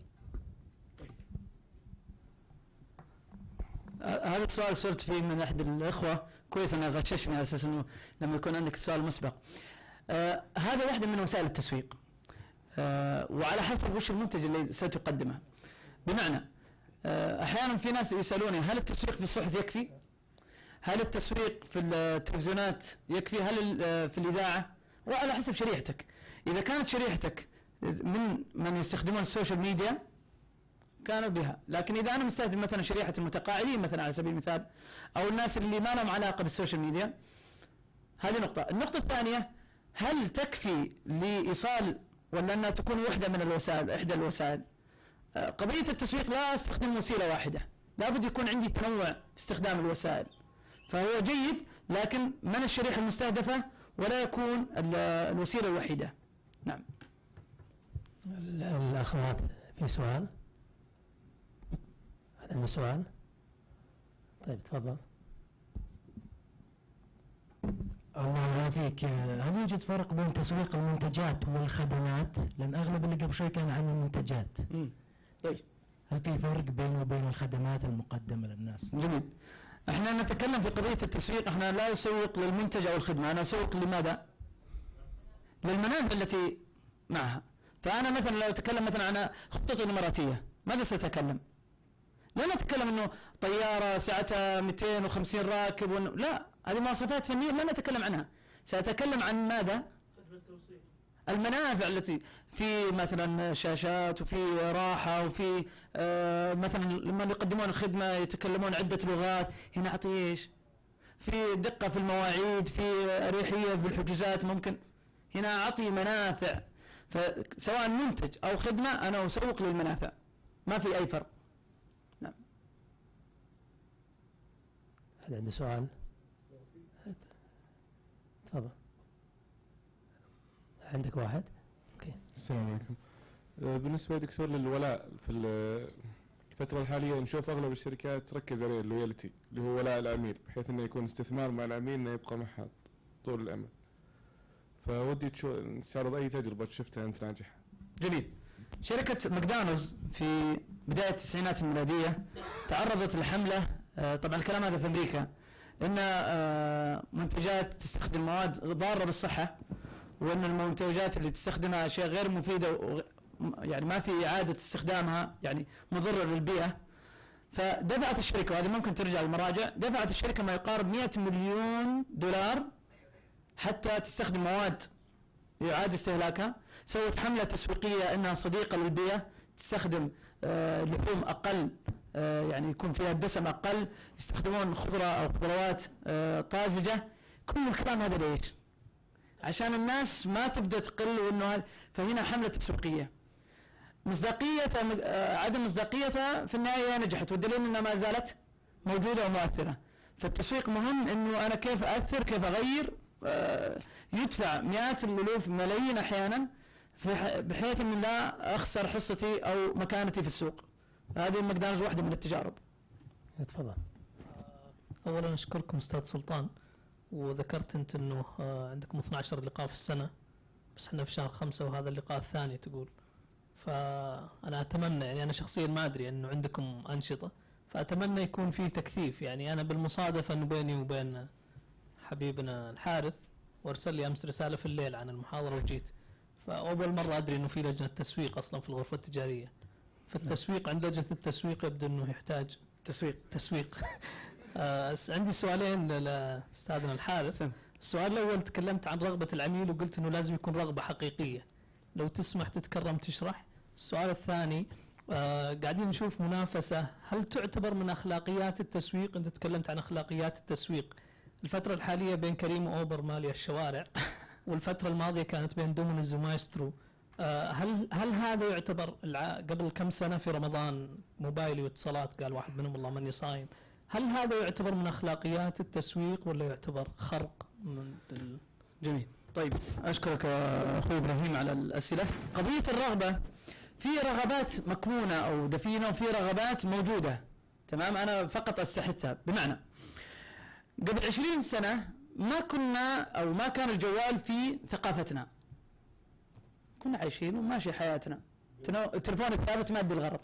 هذا السؤال سئلت فيه من احد الاخوه، كويس انه غششني على اساس انه لما يكون عندك سؤال مسبق. هذا واحده من وسائل التسويق، وعلى حسب وش المنتج اللي ستقدمه. بمعنى احيانا في ناس يسالوني هل التسويق في الصحف يكفي؟ هل التسويق في التلفزيونات يكفي؟ هل في الإذاعة؟ وعلى حسب شريحتك. إذا كانت شريحتك من يستخدمون السوشيال ميديا كانوا بها، لكن إذا أنا مستخدم مثلا شريحة المتقاعدين مثلا على سبيل المثال أو الناس اللي ما لهم علاقة بالسوشيال ميديا، هذه نقطة. النقطة الثانية، هل تكفي لإيصال ولا أنها تكون وحدة من الوسائل، إحدى الوسائل؟ قضية التسويق لا أستخدم وسيلة واحدة، لابد يكون عندي تنوع في استخدام الوسائل. فهو جيد لكن من الشريحة المستهدفة ولا يكون الوسيلة الوحيدة. نعم. الأخوات في سؤال؟ هذا عنده سؤال؟ طيب تفضل. الله يعافيك. هل يوجد فرق بين تسويق المنتجات والخدمات؟ لأن أغلب اللي قبل شوي كان عن المنتجات. طيب هل في فرق بينه وبين الخدمات المقدمة للناس؟ جميل. احنا نتكلم في قضية التسويق، احنا لا نسوق للمنتج او الخدمة، انا اسوق لماذا؟ للمنافع التي معها. فانا مثلا لو اتكلم مثلا عن خطوط الاماراتية، ماذا سأتكلم؟ لا نتكلم انه طيارة سعتها 250 راكب لا، هذه مواصفات فنية لا نتكلم عنها. سأتكلم عن ماذا؟ المنافع التي في مثلا شاشات وفي راحة وفي مثلا لما يقدمون الخدمة يتكلمون عدة لغات. هنا أعطي إيش؟ في دقة في المواعيد، في أريحية بالحجوزات، ممكن هنا أعطي منافع. فسواء منتج أو خدمة أنا أسوق للمنافع، ما في أي فرق. نعم. هل عنده سؤال؟ تفضل. عندك واحد؟ اوكي. السلام عليكم. بالنسبه دكتور للولاء في الفتره الحاليه نشوف اغلب الشركات تركز عليه اللويالتي اللي هو ولاء العميل، بحيث انه يكون استثمار مع العميل انه يبقى معها طول الامد. فودي نستعرض اي تجربه شفتها انت ناجحه. جميل. شركة ماكدونالدز في بداية التسعينات الميلادية تعرضت لحملة، طبعا الكلام هذا في أمريكا، ان منتجات تستخدم مواد ضاره بالصحه، وان المنتجات اللي تستخدمها اشياء غير مفيده يعني ما في اعاده استخدامها، يعني مضره للبيئه. فدفعت الشركه، وهذه ممكن ترجع للمراجع، دفعت الشركه ما يقارب 100 مليون دولار حتى تستخدم مواد يعاد استهلاكها. سوت حمله تسويقيه انها صديقه للبيئه، تستخدم لحوم اقل، يعني يكون فيها الدسم اقل، يستخدمون خضره او خضروات طازجه. كل الكلام هذا ليش؟ عشان الناس ما تبدا تقل، وانه فهنا حمله تسويقيه. مصداقيتها عدم مصداقيتها في النهايه نجحت، والدليل انها ما زالت موجوده ومؤثره. فالتسويق مهم، انه انا كيف اثر، كيف اغير، يدفع مئات الالوف ملايين احيانا بحيث ان لا اخسر حصتي او مكانتي في السوق. هذه ماكدونالدز واحده من التجارب. تفضل. اولا اشكركم استاذ سلطان، وذكرت انت انه عندكم 12 لقاء في السنه، بس احنا في شهر 5 وهذا اللقاء الثاني تقول. فانا اتمنى، يعني انا شخصيا ما ادري انه عندكم انشطه، فاتمنى يكون في تكثيف. يعني انا بالمصادفه انه بيني وبين حبيبنا الحارث وارسل لي امس رساله في الليل عن المحاضره وجيت، فاول مره ادري انه في لجنه تسويق اصلا في الغرفه التجاريه. فالتسويق عند لجنه التسويق يبدو انه يحتاج تسويق. عندي سؤالين لاستاذنا الحارث. السؤال الاول تكلمت عن رغبه العميل وقلت انه لازم يكون رغبه حقيقيه، لو تسمح تتكرم تشرح. السؤال الثاني، قاعدين نشوف منافسه، هل تعتبر من اخلاقيات التسويق؟ انت تكلمت عن اخلاقيات التسويق. الفتره الحاليه بين كريم واوبر مالي الشوارع، والفتره الماضيه كانت بين دومينوز ومايسترو. هل هذا يعتبر قبل كم سنه في رمضان موبايلي واتصالات قال واحد منهم والله ماني صايم، هل هذا يعتبر من اخلاقيات التسويق ولا يعتبر خرق من جميل. طيب اشكرك اخوي ابراهيم على الاسئله. قضيه الرغبه، في رغبات مكمونه او دفينه، وفي رغبات موجوده. تمام. انا فقط استحثها، بمعنى قبل 20 سنه ما كنا او ما كان الجوال في ثقافتنا، كنا عايشين وماشي حياتنا، التلفون الثابت ما يدي الغرض،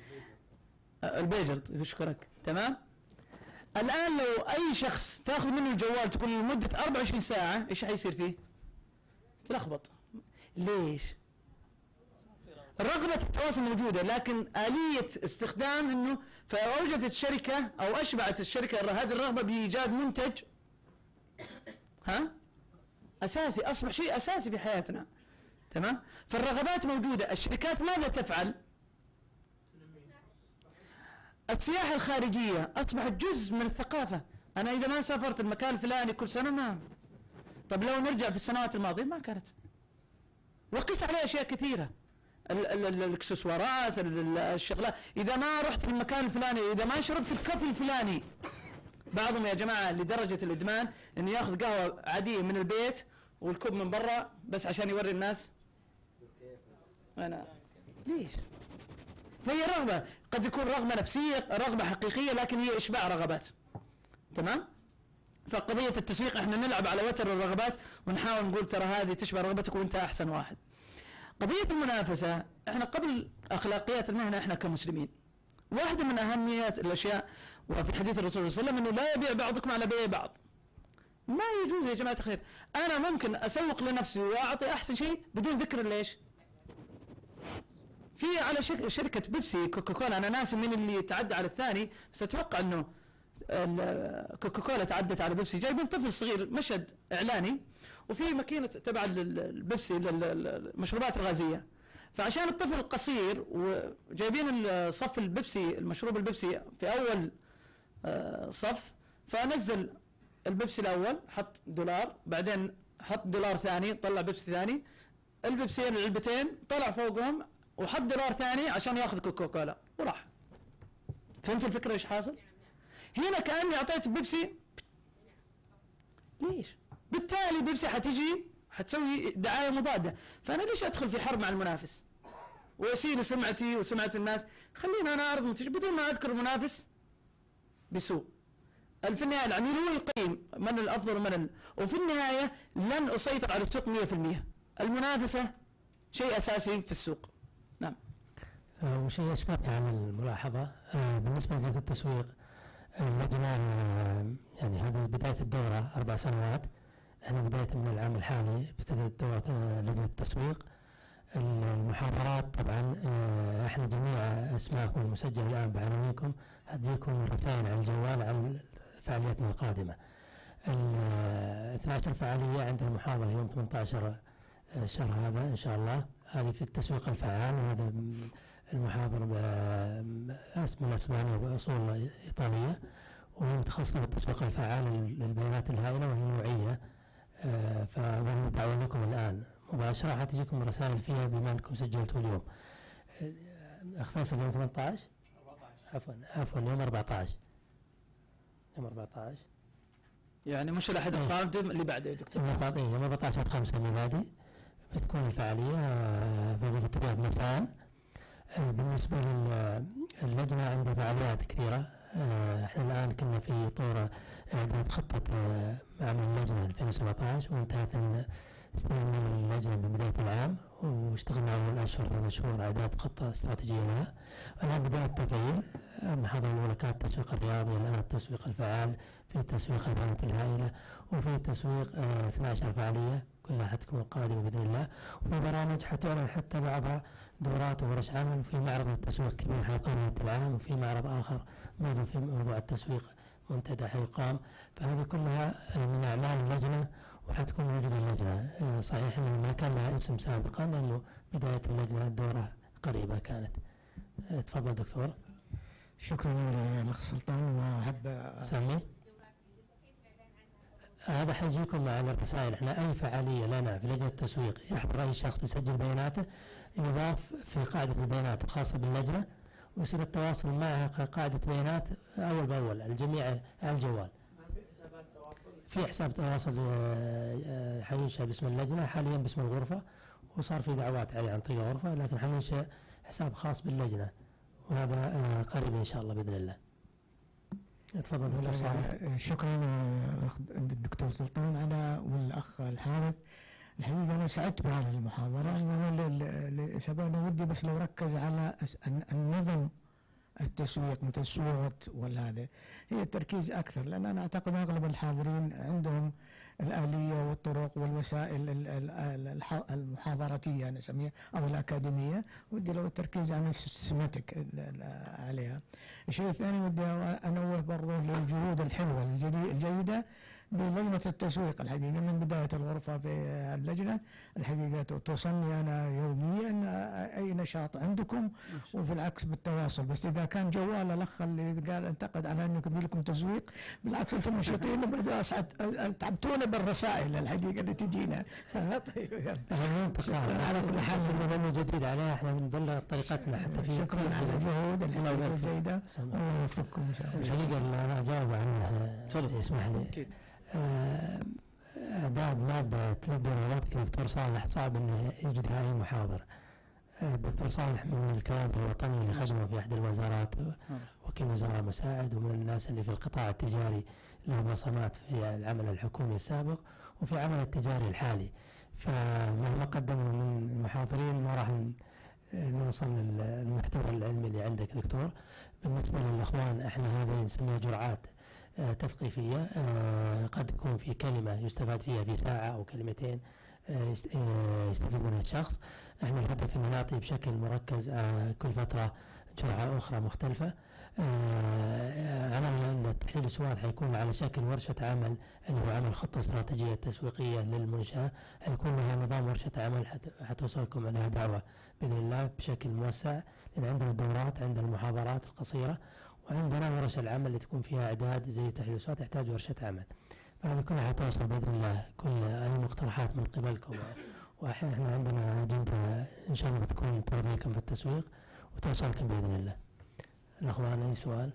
البيجر. اشكرك. تمام. الان لو اي شخص تاخذ منه الجوال تقول لمده 24 ساعه، ايش حيصير فيه؟ تلخبط. ليش؟ رغبه التواصل موجوده، لكن اليه استخدام انه، فاوجدت الشركه او اشبعت الشركه هذه الرغبه بايجاد منتج اساسي، اصبح شيء اساسي في حياتنا. تمام. فالرغبات موجوده. الشركات ماذا تفعل؟ السياحة الخارجية أصبحت جزء من الثقافة. أنا إذا ما سافرت المكان الفلاني كل سنة ما. طب لو نرجع في السنوات الماضية ما كانت. وقس عليها أشياء كثيرة، الإكسسوارات، الشغلات. إذا ما رحت المكان الفلاني، إذا ما شربت الكافي الفلاني، بعضهم يا جماعة لدرجة الإدمان إنه يأخذ قهوة عادية من البيت والكوب من برا بس عشان يوري الناس. أنا ليش؟ فهي رغبة، قد يكون رغبة نفسية، رغبة حقيقية، لكن هي إشباع رغبات. تمام؟ فقضية التسويق احنا نلعب على وتر الرغبات ونحاول نقول ترى هذه تشبع رغبتك وانت أحسن واحد. قضية المنافسة، احنا قبل أخلاقيات المهنة احنا كمسلمين، واحدة من أهميات الأشياء وفي حديث الرسول صلى الله عليه وسلم أنه لا يبيع بعضكم على بيع بعض. ما يجوز يا جماعة الخير. أنا ممكن أسوق لنفسي وأعطي أحسن شيء بدون ذكر ليش؟ في على شركة بيبسي كوكاكولا، أنا ناسي من اللي تعدى على الثاني، بس أتوقع أنه كوكاكولا تعدت على بيبسي. جايبين طفل صغير مشهد إعلاني وفي ماكينة تبع البيبسي المشروبات الغازية، فعشان الطفل قصير وجايبين صف البيبسي، المشروب البيبسي في أول صف، فنزل البيبسي الأول حط $، بعدين حط $ثاني، طلع بيبسي ثاني، البيبسيين العلبتين طلع فوقهم وحط $، ثاني عشان ياخذ كوكاكولا وراح. فهمتوا الفكرة ايش حاصل؟ هنا كأني اعطيت بيبسي. ليش؟ بالتالي بيبسي حتيجي حتسوي دعاية مضادة، فأنا ليش أدخل في حرب مع المنافس وأشيل سمعتي وسمعة الناس؟ خلينا أنا أعرض منتج بدون ما أذكر المنافس بسوء. في النهاية العميل هو يقيم من الأفضل ومن وفي النهاية لن أسيطر على السوق 100%. المنافسة شيء أساسي في السوق. نعم. وشيء أشكرك على الملاحظة. بالنسبة للتسويق، اللجنة يعني هذه بداية الدورة 4 سنوات. احنا بداية من العام الحالي ابتدت دورة لجنة التسويق. المحاضرات طبعا احنا جميع اسماءكم المسجلة الآن بعناوينكم هتجيكم رسائل على الجوال عن فعالياتنا القادمة. 12 فعالية عندنا محاضرة يوم 18 الشهر هذا إن شاء الله، هذه في التسويق الفعال، وهذا المحاضرة من أسبانيا بأصول إيطالية، وهي متخصصة بالتسويق الفعال للبيانات الهائلة وهي نوعية. فأنا دعوة لكم الآن مباشرة حتجيكم رسائل فيها بما أنكم سجلتوا اليوم. أخ فيصل يوم 18 عفوا يوم 14 يعني مش الأحد القادم اللي بعده يا دكتور. يوم 14/5 ميلادي بتكون الفعالية في غرفة التجارة مساء. بالنسبة للجنة عندها فعاليات كثيرة. احنا الآن كنا في طور إعداد خطة عمل اللجنة 2017 وانتهت استلمنا اللجنة ببداية العام واشتغلنا أول أشهر 3 شهور إعداد خطة استراتيجية لها. الآن بدأنا التفعيل. المحاضرة الأولى كانت التسويق الرياضي، الآن التسويق الفعال، في تسويق البيانات الهائلة، وفي تسويق 12 فعالية كلها حتكون قادمة بإذن الله، وفي برامج حتعلن حتى بعضها دورات وورش عمل. في معرض التسويق كبير حيقام نهاية العام، وفي معرض آخر برضه في موضوع التسويق منتدى حيقام. فهذه كلها من أعمال اللجنة وحتكون موجودة اللجنة. صحيح أنه ما كان لها اسم سابقا لأنه بداية اللجنة الدورة قريبة كانت. تفضل دكتور. شكرا للأخ سلطان. وأحب سمي هذا حيجيكم مع الرسائل. احنا أي فعالية لنا في لجنة التسويق يحضر أي شخص يسجل بياناته يضاف في قاعدة البيانات الخاصة باللجنة ويصير التواصل معها كقاعدة بيانات أول بأول الجميع على الجوال. في حساب تواصل حينشأ باسم اللجنة حاليا باسم الغرفة، وصار في دعوات عليه عن طريق الغرفة، لكن حننشأ حساب خاص باللجنة وهذا قريب إن شاء الله بإذن الله. تفضل دكتور صالح. شكرا الدكتور سلطان على والأخ الحارث. الحقيقة أنا سعدت بهذه المحاضرة. أنا ودي بس لو ركز على النظم التسويق مثل الصورة والهذا، هي التركيز أكثر، لأن أنا أعتقد أغلب الحاضرين عندهم الآلية والطرق والوسائل المحاضراتية أنا أسميها أو الأكاديمية. ودي لو التركيز على السيستماتيك عليها. الشيء الثاني ودي أنوه برضه للجهود الحلوة الجيدة بلجنة التسويق. الحقيقة من بداية الغرفة في اللجنة الحقيقة توصلني أنا يوميا أي نشاط عندكم، وفي العكس بالتواصل. بس إذا كان جوال الأخ اللي قال انتقد على أنكم لكم تسويق، بالعكس أنتم نشيطين تعبتونا بالرسائل الحقيقة اللي تجينا. طيب على كل حال نظام جديد عليها احنا بنبلغ طريقتنا حتى في. شكرا على الجهود الجيدة ووفقكم إن شاء الله. الحقيقة أنا أجاوب عنها يسمح لي. إعداد مادة تلبي رغباتك دكتور صالح صعب إنه يجدها أي محاضر. الدكتور صالح من الكوادر الوطنية اللي خدمه في أحد الوزارات وكيل وزارة مساعد، ومن الناس اللي في القطاع التجاري له بصمات في العمل الحكومي السابق وفي العمل التجاري الحالي. فمهما قدموا من المحاضرين ما راح نوصل للمحتوى العلمي اللي عندك دكتور. بالنسبة للإخوان احنا هذه نسميها جرعات تثقيفية، قد تكون في كلمة يستفاد فيها في ساعة أو كلمتين يستفيد منها الشخص. احنا الهدف ان نعطي بشكل مركز كل فترة جرعة أخرى مختلفة. عمل تحليل السواد حيكون على شكل ورشة عمل اللي هو عمل خطة استراتيجية تسويقية للمنشأة، حيكون لها نظام ورشة عمل حتوصلكم عليها دعوة بإذن الله بشكل موسع، لأن عندنا الدورات، عندنا المحاضرات القصيرة، وعندنا ورش العمل اللي تكون فيها إعداد زي تحليل السواد تحتاج ورشة عمل. فهذه كلها حتوصل بإذن الله كل أي مقترحات من قبلكم. وإحنا عندنا أجندة إن شاء الله بتكون ترضيكم في التسويق وتوصلكم بإذن الله. الأخوان أي سؤال؟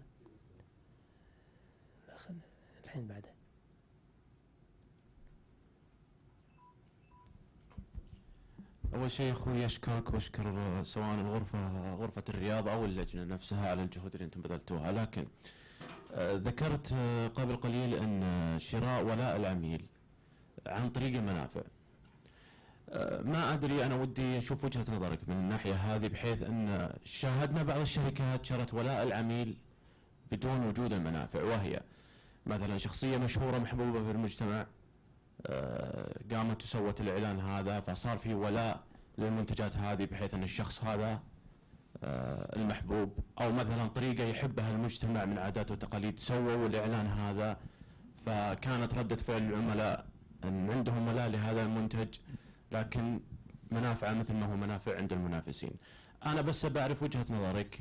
الحين بعده. أول شيء أخوي أشكرك وأشكر سواء غرفة الرياض أو اللجنة نفسها على الجهود اللي أنتم بذلتوها، لكن ذكرت قبل قليل أن شراء ولاء العميل عن طريق المنافع. ما أدري، أنا ودي أشوف وجهة نظرك من الناحية هذه، بحيث أن شاهدنا بعض الشركات شرت ولاء العميل بدون وجود المنافع، وهي مثلا شخصية مشهورة محبوبة في المجتمع قامت وسوت الإعلان هذا، فصار في ولاء للمنتجات هذه بحيث أن الشخص هذا المحبوب، أو مثلا طريقة يحبها المجتمع من عادات وتقاليد سووا الإعلان هذا، فكانت ردة فعل العملاء أن عندهم ولاء لهذا المنتج لكن منافعه مثل ما هو منافع عند المنافسين. أنا بس بعرف وجهة نظرك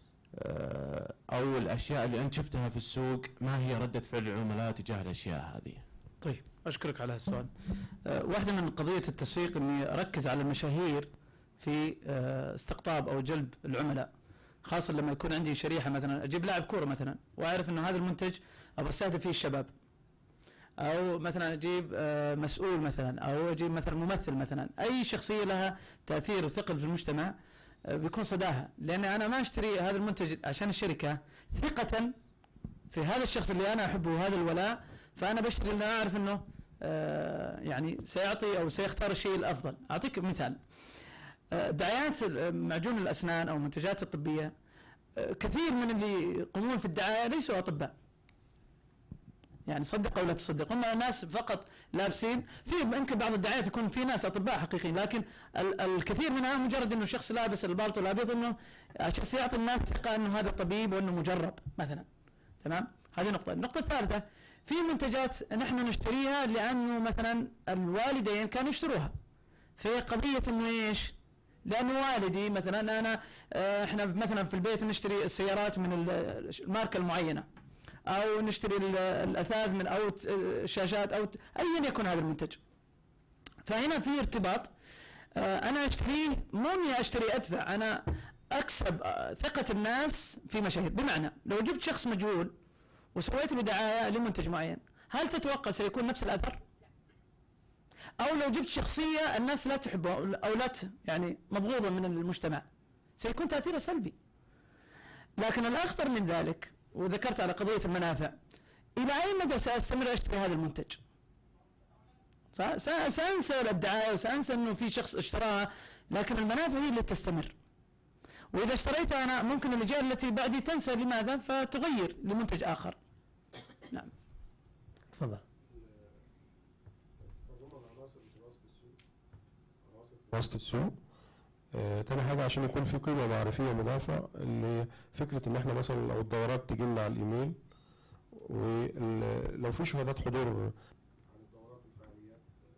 أو الأشياء اللي أنت شفتها في السوق، ما هي ردة فعل العملاء تجاه الأشياء هذه؟ طيب أشكرك على هالسؤال. واحدة من قضية التسويق إني أركز على المشاهير في استقطاب أو جلب العملاء، خاصة لما يكون عندي شريحة، مثلا أجيب لاعب كورة مثلا وأعرف إنه هذا المنتج أبغى أستهدف فيه الشباب، أو مثلا أجيب مسؤول مثلا، أو أجيب مثلا ممثل مثلا، أي شخصية لها تأثير وثقل في المجتمع بيكون صداها، لأن أنا ما أشتري هذا المنتج عشان الشركة ثقة في هذا الشخص اللي أنا أحبه وهذا الولاء، فأنا بشتري لأن أعرف إنه يعني سيعطي أو سيختار الشيء الأفضل. أعطيك مثال، دعايات معجون الأسنان أو المنتجات الطبية، كثير من اللي يقومون في الدعاية ليسوا أطباء، يعني صدق أو لا تصدق، هم ناس فقط لابسين، في يمكن بعض الدعايات يكون في ناس أطباء حقيقيين، لكن الكثير منها مجرد إنه شخص لابس البالطو الأبيض إنه عشان يعطي الناس ثقة إنه هذا طبيب وإنه مجرب مثلا. تمام، هذه نقطة. النقطة الثالثة، في منتجات نحن نشتريها لأنه مثلا الوالدين كانوا يشتروها، في قضية إنه إيش؟ لأنه والدي مثلا أنا إحنا مثلا في البيت نشتري السيارات من الماركة المعينة، أو نشتري الأثاث من أو الشاشات أو أيا يكن هذا المنتج، فهنا في ارتباط. أنا أشتريه مو إني أشتري أدفع، أنا أكسب ثقة الناس في مشاهير. بمعنى لو جبت شخص مجهول وسويت له دعاية لمنتج معين، هل تتوقع سيكون نفس الأثر؟ أو لو جبت شخصية الناس لا تحبها أو لا يعني مبغوضة من المجتمع، سيكون تأثيره سلبي. لكن الأخطر من ذلك، وذكرت على قضية المنافع، إلى أي مدى سأستمر أشتري هذا المنتج؟ سأنسى الدعاية وسأنسى أنه في شخص اشتراها، لكن المنافع هي اللي تستمر. وإذا اشتريتها أنا ممكن الأجيال التي بعدي تنسى، لماذا؟ فتغير لمنتج آخر. نعم تفضل. دراسة السوق. تاني حاجة عشان يكون في قيمة معرفية مضافة، اللي فكرة ان احنا مثلا لو الدورات تجي لنا على الايميل، ولو في شهادات حضور عن الدورات والفعاليات.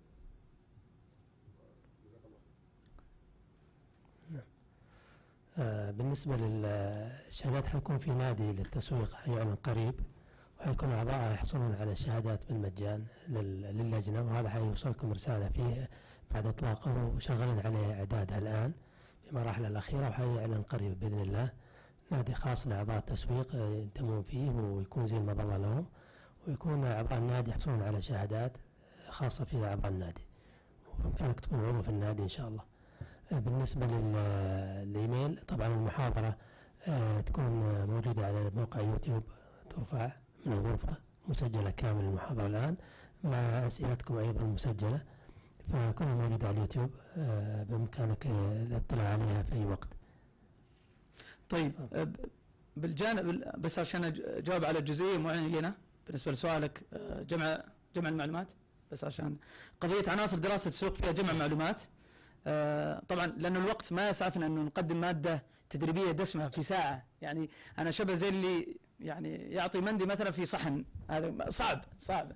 بالنسبة للشهادات، حيكون في نادي للتسويق حيعلن قريب، وحيكون أعضاء يحصلون على الشهادات بالمجان للجنة، وهذا حيوصلكم رسالة فيه بعد إطلاقه، وشغالين عليه إعدادها الآن في المراحل الأخيرة، وحيعلن قريب بإذن الله. نادي خاص لأعضاء التسويق ينتمون فيه، ويكون زي المظلة لهم، ويكون أعضاء النادي يحصلون على شهادات خاصة في أعضاء النادي، وبإمكانك تكون عضو في النادي إن شاء الله. بالنسبة للإيميل، طبعا المحاضرة تكون موجودة على موقع يوتيوب، ترفع من الغرفة مسجلة كامل المحاضرة الآن، مع أسئلتكم أيضا مسجلة، فكلها موجودة على اليوتيوب، بإمكانك الاطلاع عليها في أي وقت. طيب، بالجانب بس عشان أجاوب على جزئية معينة بالنسبة لسؤالك، جمع المعلومات، بس عشان قضية عناصر دراسة السوق فيها جمع معلومات. طبعا لأنه الوقت ما يسعفنا أنه نقدم مادة تدريبية دسمة في ساعة، يعني أنا شبه زي اللي يعني يعطي مندي مثلا في صحن، هذا صعب.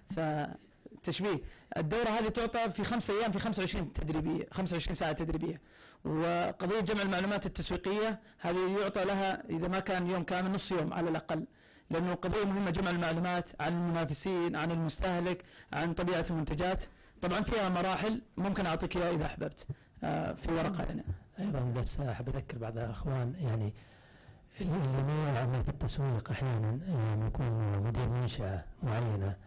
فتشبيه الدورة هذه تعطى في 5 أيام، في 25 ساعة تدريبية. وقضية جمع المعلومات التسويقية هذه يعطى لها إذا ما كان يوم كامل نص يوم على الأقل، لأنه قضية مهمة، جمع المعلومات عن المنافسين، عن المستهلك، عن طبيعة المنتجات. طبعا فيها مراحل، ممكن أعطيك إياها إذا أحببت في ورقة يعني. أيضا بس أحب أذكر بعض الأخوان، يعني اللي ما يعمل في التسويق أحيانا يكون مدير منشأة معينة،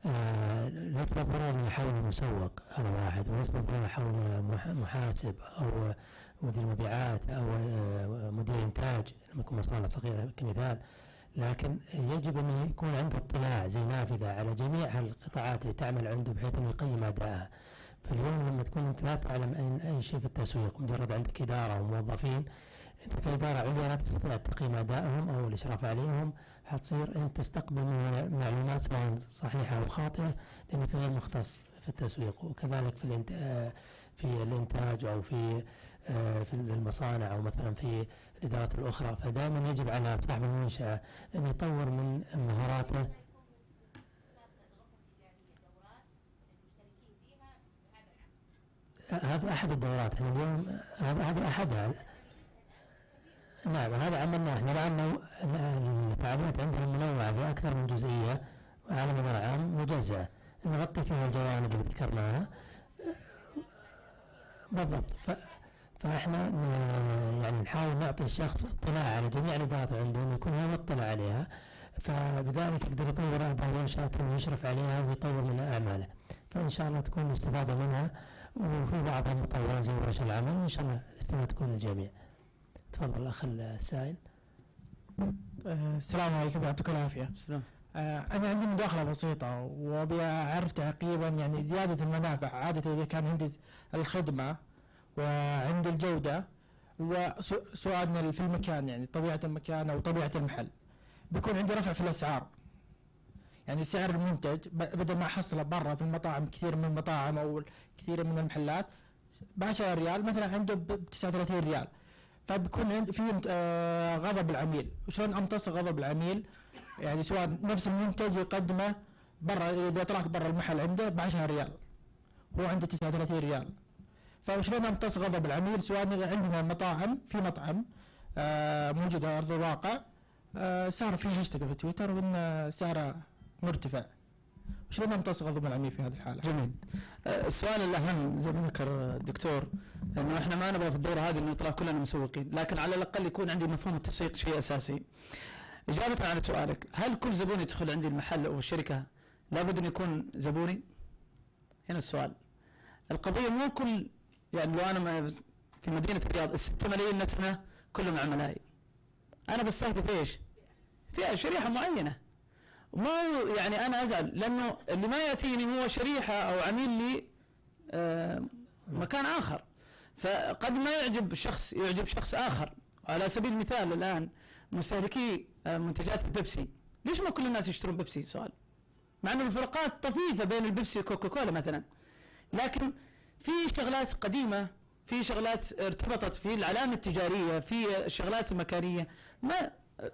ليس بالضرورة أن يحول مسوق، هذا واحد، وليس بالضرورة يحول محاسب أو مدير مبيعات أو مدير إنتاج لما يكون مصانع صغيرة كمثال، لكن يجب أن يكون عنده اطلاع زي نافذة على جميع القطاعات اللي تعمل عنده، بحيث أنه يقيم أدائها. فاليوم لما تكون أنت لا تعلم أي شيء في التسويق، مجرد عندك إدارة وموظفين، أنت كإدارة عليا لا تستطيع تقييم أدائهم أو الإشراف عليهم، حتصير أنت تستقبل معلومات سواء صحيحة أو خاطئة لأنك غير مختص في التسويق. وكذلك في الإنتاج أو في المصانع أو مثلا في الإدارات الأخرى. فدائما يجب على صاحب المنشأة أن يطور من مهاراته. هذا أحد الدورات احنا اليوم، هذا أحدها. نعم هذا عملناه احنا، لأنه الفعاليات عندنا منوعة في أكثر من جزئية على مدار عام مجزأة نغطي فيها الجوانب اللي ذكرناها بالضبط. فاحنا يعني نحاول نعطي الشخص اطلاع على جميع الإدارات عنده يكون هو مطلع عليها، فبذلك يقدر يطور أداء منشأته ويشرف عليها ويطور من أعماله. فإن شاء الله تكون الاستفادة منها، وفي بعضها مطورة زي ورش العمل، وإن شاء الله الاستفادة تكون للجميع. تفضل الأخ السائل. السلام عليكم، يعطيكم العافية. السلام. أنا عندي مداخلة بسيطة وأبي أعرف تعقيبا يعني زيادة المنافع عادة إذا كان عندي الخدمة وعند الجودة وسؤالنا في المكان، يعني طبيعة المكان أو طبيعة المحل، بيكون عندي رفع في الأسعار. يعني سعر المنتج بدل ما أحصله برا في المطاعم، كثير من المطاعم أو كثير من المحلات ب10 ريال مثلا عنده ب39 ريال، فبيكون في غضب العميل. وشلون امتص غضب العميل؟ يعني سواء نفس المنتج يقدمه برا، اذا طلعت برا المحل عنده ب10 ريال هو عنده 39 ريال، فشلون امتص غضب العميل؟ سواء عندنا مطاعم، في مطعم موجود على ارض الواقع صار في هاشتاج في تويتر وان سعره مرتفع، شلون امتص غضب العميل في هذه الحاله؟ جميل. السؤال الأهم زي ما ذكر الدكتور أنه إحنا ما نبغى في الدورة هذه أنه نطلع كلنا مسوقين، لكن على الأقل يكون عندي مفهوم التسويق شيء أساسي. إجابة على سؤالك، هل كل زبون يدخل عندي المحل أو الشركة لابد أن يكون زبوني؟ هنا السؤال. القضية مو كل، يعني لو أنا في مدينة الرياض 6 ملايين نسمة كلهم عملائي، أنا بستهدف إيش؟ فئة شريحة معينة. ما يعني أنا أزعل لأنه اللي ما يأتيني هو شريحة أو عميل لي مكان آخر، فقد ما يعجب شخص يعجب شخص آخر. على سبيل المثال الآن مستهلكي منتجات البيبسي، ليش ما كل الناس يشترون بيبسي؟ سؤال. مع أنه الفروقات طفيفة بين البيبسي وكوكاكولا مثلا، لكن في شغلات قديمة، في شغلات ارتبطت في العلامة التجارية، في الشغلات المكانية. ما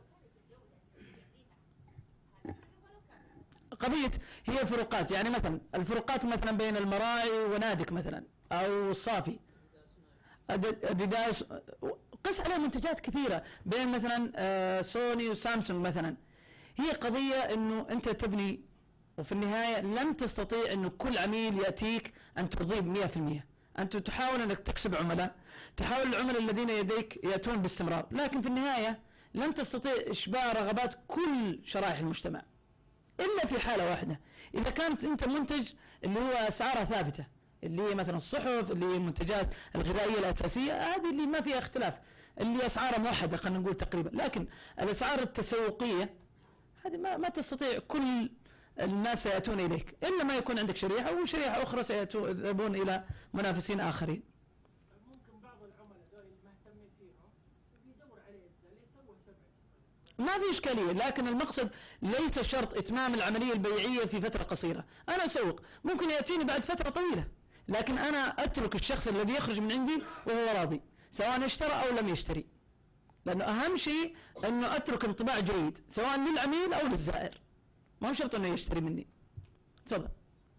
قضية هي فروقات، يعني مثلا الفروقات مثلا بين المراعي ونادك مثلا أو الصافي أديداس، قس عليه منتجات كثيرة، بين مثلا سوني وسامسونج مثلا. هي قضية أنه أنت تبني، وفي النهاية لن تستطيع أنه كل عميل يأتيك أن ترضيه 100%. أنت تحاول أنك تكسب عملاء، تحاول العملاء الذين يديك يأتون باستمرار، لكن في النهاية لن تستطيع إشباع رغبات كل شرائح المجتمع إلا في حالة واحدة، إذا كانت أنت منتج اللي هو أسعارها ثابتة، اللي هي مثلا الصحف، اللي هي المنتجات الغذائية الأساسية، هذه اللي ما فيها اختلاف، اللي أسعارها موحدة خلينا نقول تقريبا. لكن الأسعار التسوقية هذه ما تستطيع كل الناس يأتون إليك، إلا ما يكون عندك شريحة وشريحة أخرى سيذهبون إلى منافسين آخرين. ممكن بعض العملاء دول المهتمين فيهم بيدور عليه اللي يسوي سبعة. ما في إشكالية، لكن المقصد ليس شرط إتمام العملية البيعية في فترة قصيرة. أنا أسوق ممكن يأتيني بعد فترة طويلة، لكن أنا أترك الشخص الذي يخرج من عندي وهو راضي سواء اشترى أو لم يشتري، لأنه أهم شيء أنه أترك انطباع جيد سواء للعميل أو للزائر، ما هو شرط أنه يشتري مني. تفضل.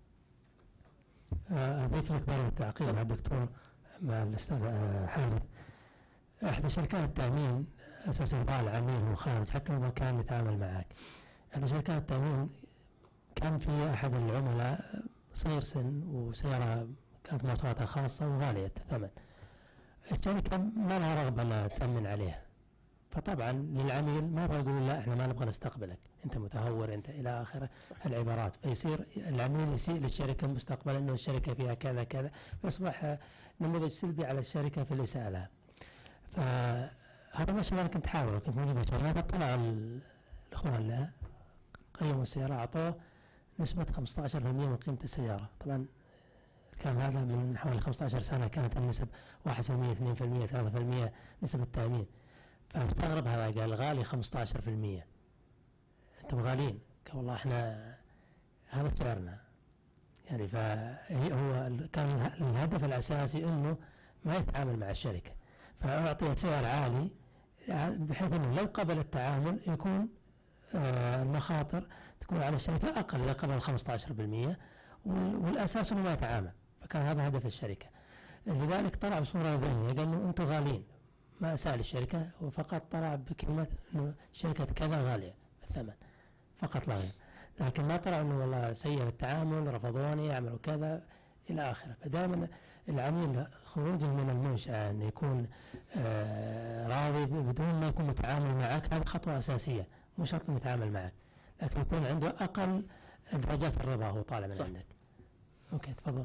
أضيف لك بعض التعقيب مع الدكتور مع الأستاذ حامد. إحدى شركات التأمين أساسا يضع العميل هو خارج حتى لو ما كان يتعامل معك. إحدى شركات التأمين كان في أحد العملاء صغير سن وسيارة كانت مواصفاتها خاصة وغالية الثمن، الشركة ما لها رغبة أنها تأمن عليها، فطبعا للعميل ما بقول لا احنا ما نبغى نستقبلك، انت متهور، انت الى اخره العبارات، فيصير العميل يسيء للشركه مستقبلا انه الشركه فيها كذا كذا، فيصبح نموذج سلبي على الشركه في الاساءه لها. فهذا ما شاء الله كنت حاول، كنت موجود بالشركه، طلع الاخوان اللي قيموا السياره اعطوه نسبه 15% من قيمه السياره. طبعا كان هذا من حوالي 15 سنة كانت النسب 1%، 2%، 3% نسب التأمين. فاستغرب هذا قال غالي 15%، أنتم غاليين. قال والله إحنا هذا سعرنا. يعني هو كان الهدف الأساسي إنه ما يتعامل مع الشركة، فأعطيه سعر عالي بحيث إنه لو قبل التعامل يكون المخاطر تكون على الشركة أقل إذا قبل 15%، والأساس إنه ما يتعامل. فكان هذا هدف الشركة، لذلك طلع بصورة ذهنية قال إنه أنتم غاليين، ما سأل الشركة وفقط طلع بكلمة إنه شركة كذا غالية الثمن فقط لا غير، لكن ما طلع إنه والله سيء التعامل، رفضوني، يعملوا كذا إلى آخره. فدائما العميل خروجه من المنشأة أن يكون راضي بدون ما يكون متعامل معك، هذه خطوة أساسية. مو شرط يتعامل معك، لكن يكون عنده أقل درجات الرضا هو طالع من صح. عندك. أوكي تفضل.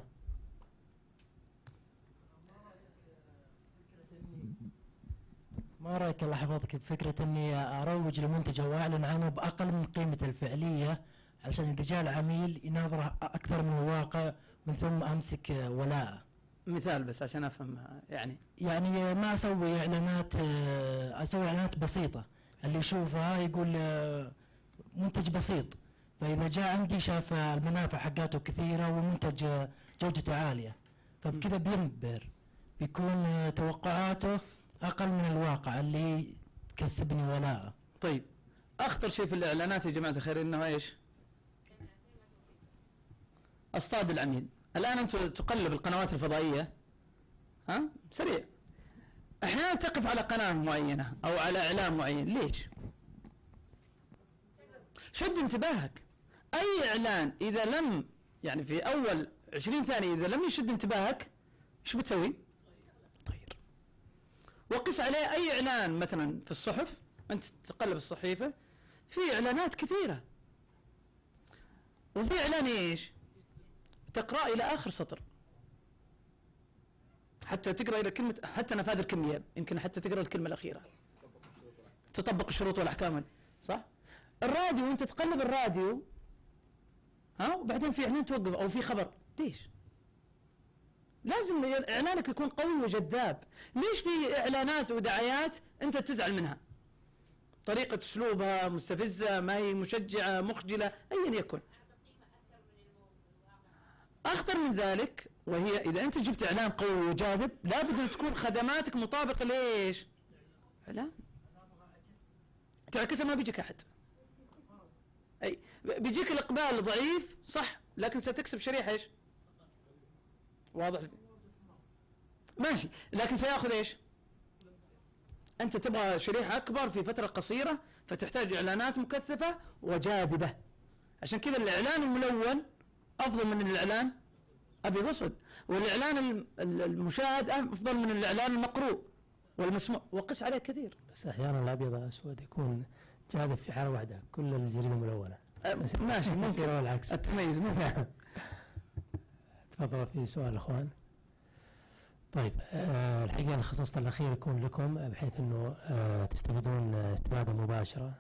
ما رايك الله يحفظك بفكره اني اروج لمنتج او اعلن عنه باقل من قيمته الفعليه علشان الرجال عميل يناظره اكثر من الواقع، من ثم امسك ولاءه؟ مثال بس عشان افهم يعني. يعني ما اسوي اعلانات، اسوي اعلانات بسيطه، اللي يشوفها يقول منتج بسيط، فاذا جاء عندي شاف المنافع حقاته كثيره ومنتج جودته عاليه، فبكذا بينبهر، بيكون توقعاته اقل من الواقع اللي كسبني ولاءه. طيب اخطر شيء في الاعلانات يا جماعه الخير انه ايش؟ اصطاد العميل. الان انت تقلب القنوات الفضائيه، ها سريع، احيانا تقف على قناه معينه او على اعلان معين. ليش؟ شد انتباهك. اي اعلان اذا لم يعني في اول 20 ثانيه اذا لم يشد انتباهك ايش بتسوي؟ طير. وقس عليه اي اعلان مثلا في الصحف، انت تقلب الصحيفه في اعلانات كثيره، وفي اعلان ايش؟ تقرأ الى اخر سطر، حتى تقرأ الى كلمه، حتى نفاذ الكميه، يمكن حتى تقرأ الكلمه الاخيره، تطبق الشروط والاحكام، صح؟ الراديو انت تقلب الراديو، ها، وبعدين في اعلان توقف او في خبر. ليش؟ لازم اعلانك يكون قوي وجذاب. ليش في اعلانات ودعايات انت تزعل منها؟ طريقة اسلوبها مستفزة، ما هي مشجعة، مخجلة، ايا يكن. اخطر من ذلك، وهي اذا انت جبت اعلان قوي وجاذب لابد ان تكون خدماتك مطابقة ليش؟ اعلان تعكسها ما بيجيك احد. اي بيجيك الاقبال ضعيف صح، لكن ستكسب شريحة ايش؟ واضح؟ ماشي، لكن سيأخذ ايش؟ انت تبغى شريحة اكبر في فترة قصيرة، فتحتاج اعلانات مكثفة وجاذبة. عشان كذا الاعلان الملون افضل من الاعلان ابيض واسود، والاعلان المشاهد افضل من الاعلان المقروء والمسموع. وقس عليه كثير. بس احيانا الابيض والاسود يكون جاذب في حالة واحدة، كل الجريدة ملونة. ماشي، ممكن العكس التميز ممكن. تفضل. في سؤال اخوان. طيب الحقيقة الخصص الأخير يكون لكم بحيث أنه تستفيدون استفادة مباشرة.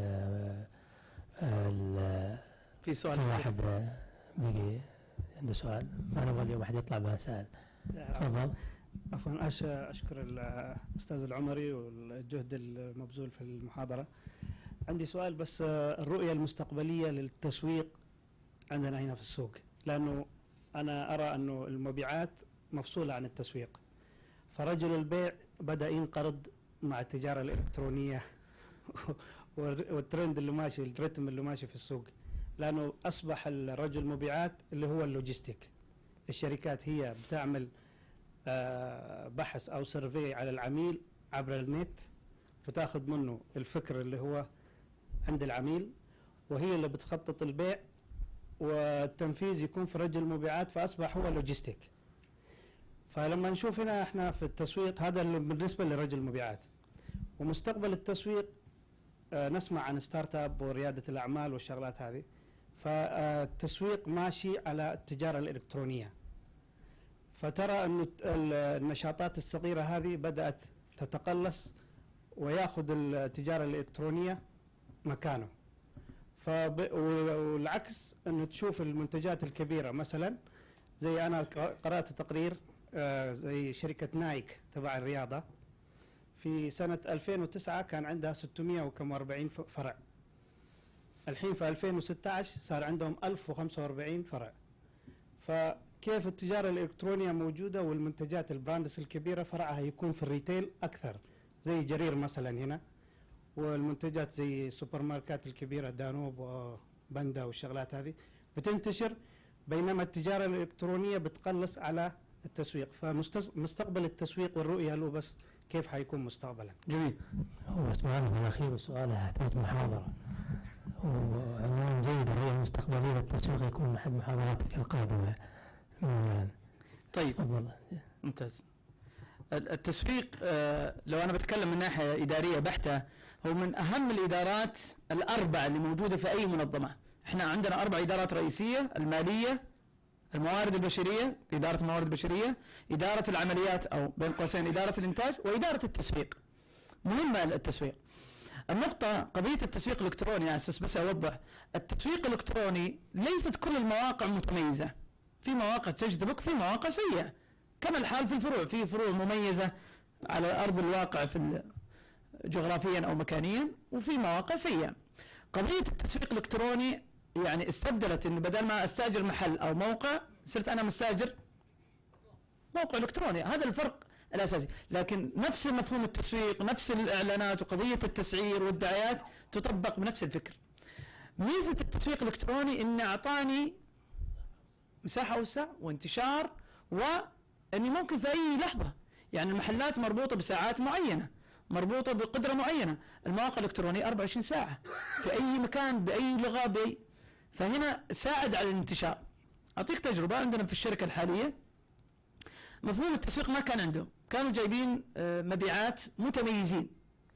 في سؤال في واحد بيجي عنده سؤال، ما نبغى اليوم أحد يطلع ما سأل. تفضل. عفوا، أشكر الأستاذ العمري والجهد المبذول في المحاضرة. عندي سؤال بس، الرؤية المستقبلية للتسويق عندنا هنا في السوق، لأنه أنا أرى أنه المبيعات مفصولة عن التسويق، فرجل البيع بدأ ينقرض مع التجارة الإلكترونية والترند اللي ماشي، الرتم اللي ماشي في السوق، لأنه أصبح الرجل المبيعات اللي هو اللوجستيك. الشركات هي بتعمل بحث أو سيرفي على العميل عبر النت، وتاخذ منه الفكر اللي هو عند العميل، وهي اللي بتخطط البيع، والتنفيذ يكون في رجل المبيعات، فأصبح هو لوجستيك. فلما نشوف هنا احنا في التسويق، هذا اللي بالنسبة لرجل المبيعات. ومستقبل التسويق نسمع عن ستارت اب وريادة الأعمال والشغلات هذه، فالتسويق ماشي على التجارة الإلكترونية. فترى أن النشاطات الصغيرة هذه بدأت تتقلص ويأخذ التجارة الإلكترونية مكانه. والعكس أنه تشوف المنتجات الكبيرة مثلا زي أنا قرأت تقرير زي شركة نايك تبع الرياضة، في سنة 2009 كان عندها 640 فرع، الحين في 2016 صار عندهم 1045 فرع. فكيف التجارة الإلكترونية موجودة والمنتجات البراندس الكبيرة فرعها يكون في الريتيل أكثر، زي جرير مثلا هنا، والمنتجات زي سوبر ماركات الكبيرة دانوب وبندا والشغلات هذه بتنتشر، بينما التجارة الإلكترونية بتقلص على التسويق. فمستقبل التسويق والرؤية له بس كيف حيكون مستقبلا؟ جميل. هو سؤاله الأخير وسؤاله يحتاج محاضرة، وعنوان جيد الرؤية المستقبلية للتسويق يكون أحد محاضراتك القادمة. طيب ممتاز. التسويق لو أنا بتكلم من ناحية إدارية بحتة هو من أهم الإدارات الأربع اللي موجودة في أي منظمة. إحنا عندنا 4 إدارات رئيسية: المالية، الموارد البشرية، إدارة الموارد البشرية، إدارة العمليات أو بين قوسين إدارة الإنتاج، وإدارة التسويق. مهمة التسويق. النقطة قضية التسويق الإلكتروني على أساس بس أوضح، التسويق الإلكتروني ليست كل المواقع متميزة، في مواقع تجذبك، في مواقع سيئة، كما الحال في الفروع، في فروع مميزة على أرض الواقع في جغرافيا أو مكانيا، وفي مواقع سيئة. قضية التسويق الإلكتروني يعني استبدلت إنه بدل ما أستأجر محل أو موقع صرت أنا مستأجر موقع إلكتروني، هذا الفرق الأساسي. لكن نفس مفهوم التسويق، نفس الإعلانات وقضية التسعير والدعايات تطبق بنفس الفكر. ميزة التسويق الإلكتروني إنه أعطاني مساحة أوسع وانتشار، وأني ممكن في أي لحظة، يعني المحلات مربوطة بساعات معينة، مربوطة بقدرة معينة، المواقع الإلكترونية 24 ساعة في أي مكان بأي لغة فهنا ساعد على الانتشار. أعطيك تجربة، عندنا في الشركة الحالية مفهوم التسويق ما كان عندهم، كانوا جايبين مبيعات متميزين،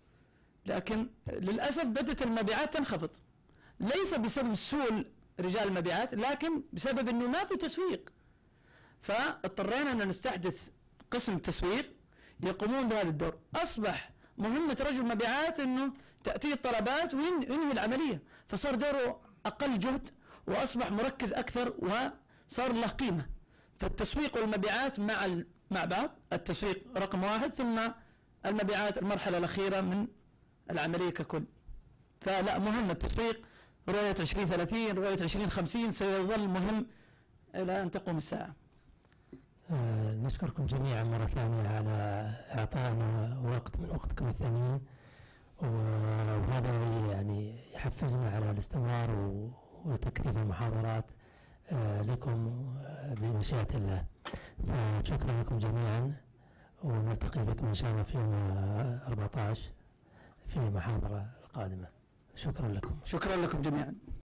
لكن للأسف بدأت المبيعات تنخفض، ليس بسبب سوء رجال المبيعات، لكن بسبب أنه ما في تسويق. فاضطرينا أن نستحدث قسم تسويق يقومون بهذا الدور. أصبح مهمة رجل مبيعات أنه تأتي الطلبات وينهي العملية، فصار دوره أقل جهد وأصبح مركز أكثر وصار له قيمة. فالتسويق والمبيعات مع بعض، التسويق رقم 1 ثم المبيعات المرحلة الأخيرة من العملية ككل. فلا، مهم التسويق. رؤية 2030 رؤية 2050 سيظل مهم إلى أن تقوم الساعة. نشكركم جميعا مرة ثانية على إعطائنا وقت من وقتكم الثمين، وهذا يعني يحفزنا على الاستمرار وتكثيف المحاضرات لكم بمشيئة الله. فشكرا لكم جميعا، ونلتقي بكم إن شاء الله في يوم 14 في المحاضرة القادمة. شكرا لكم. شكرا لكم جميعا.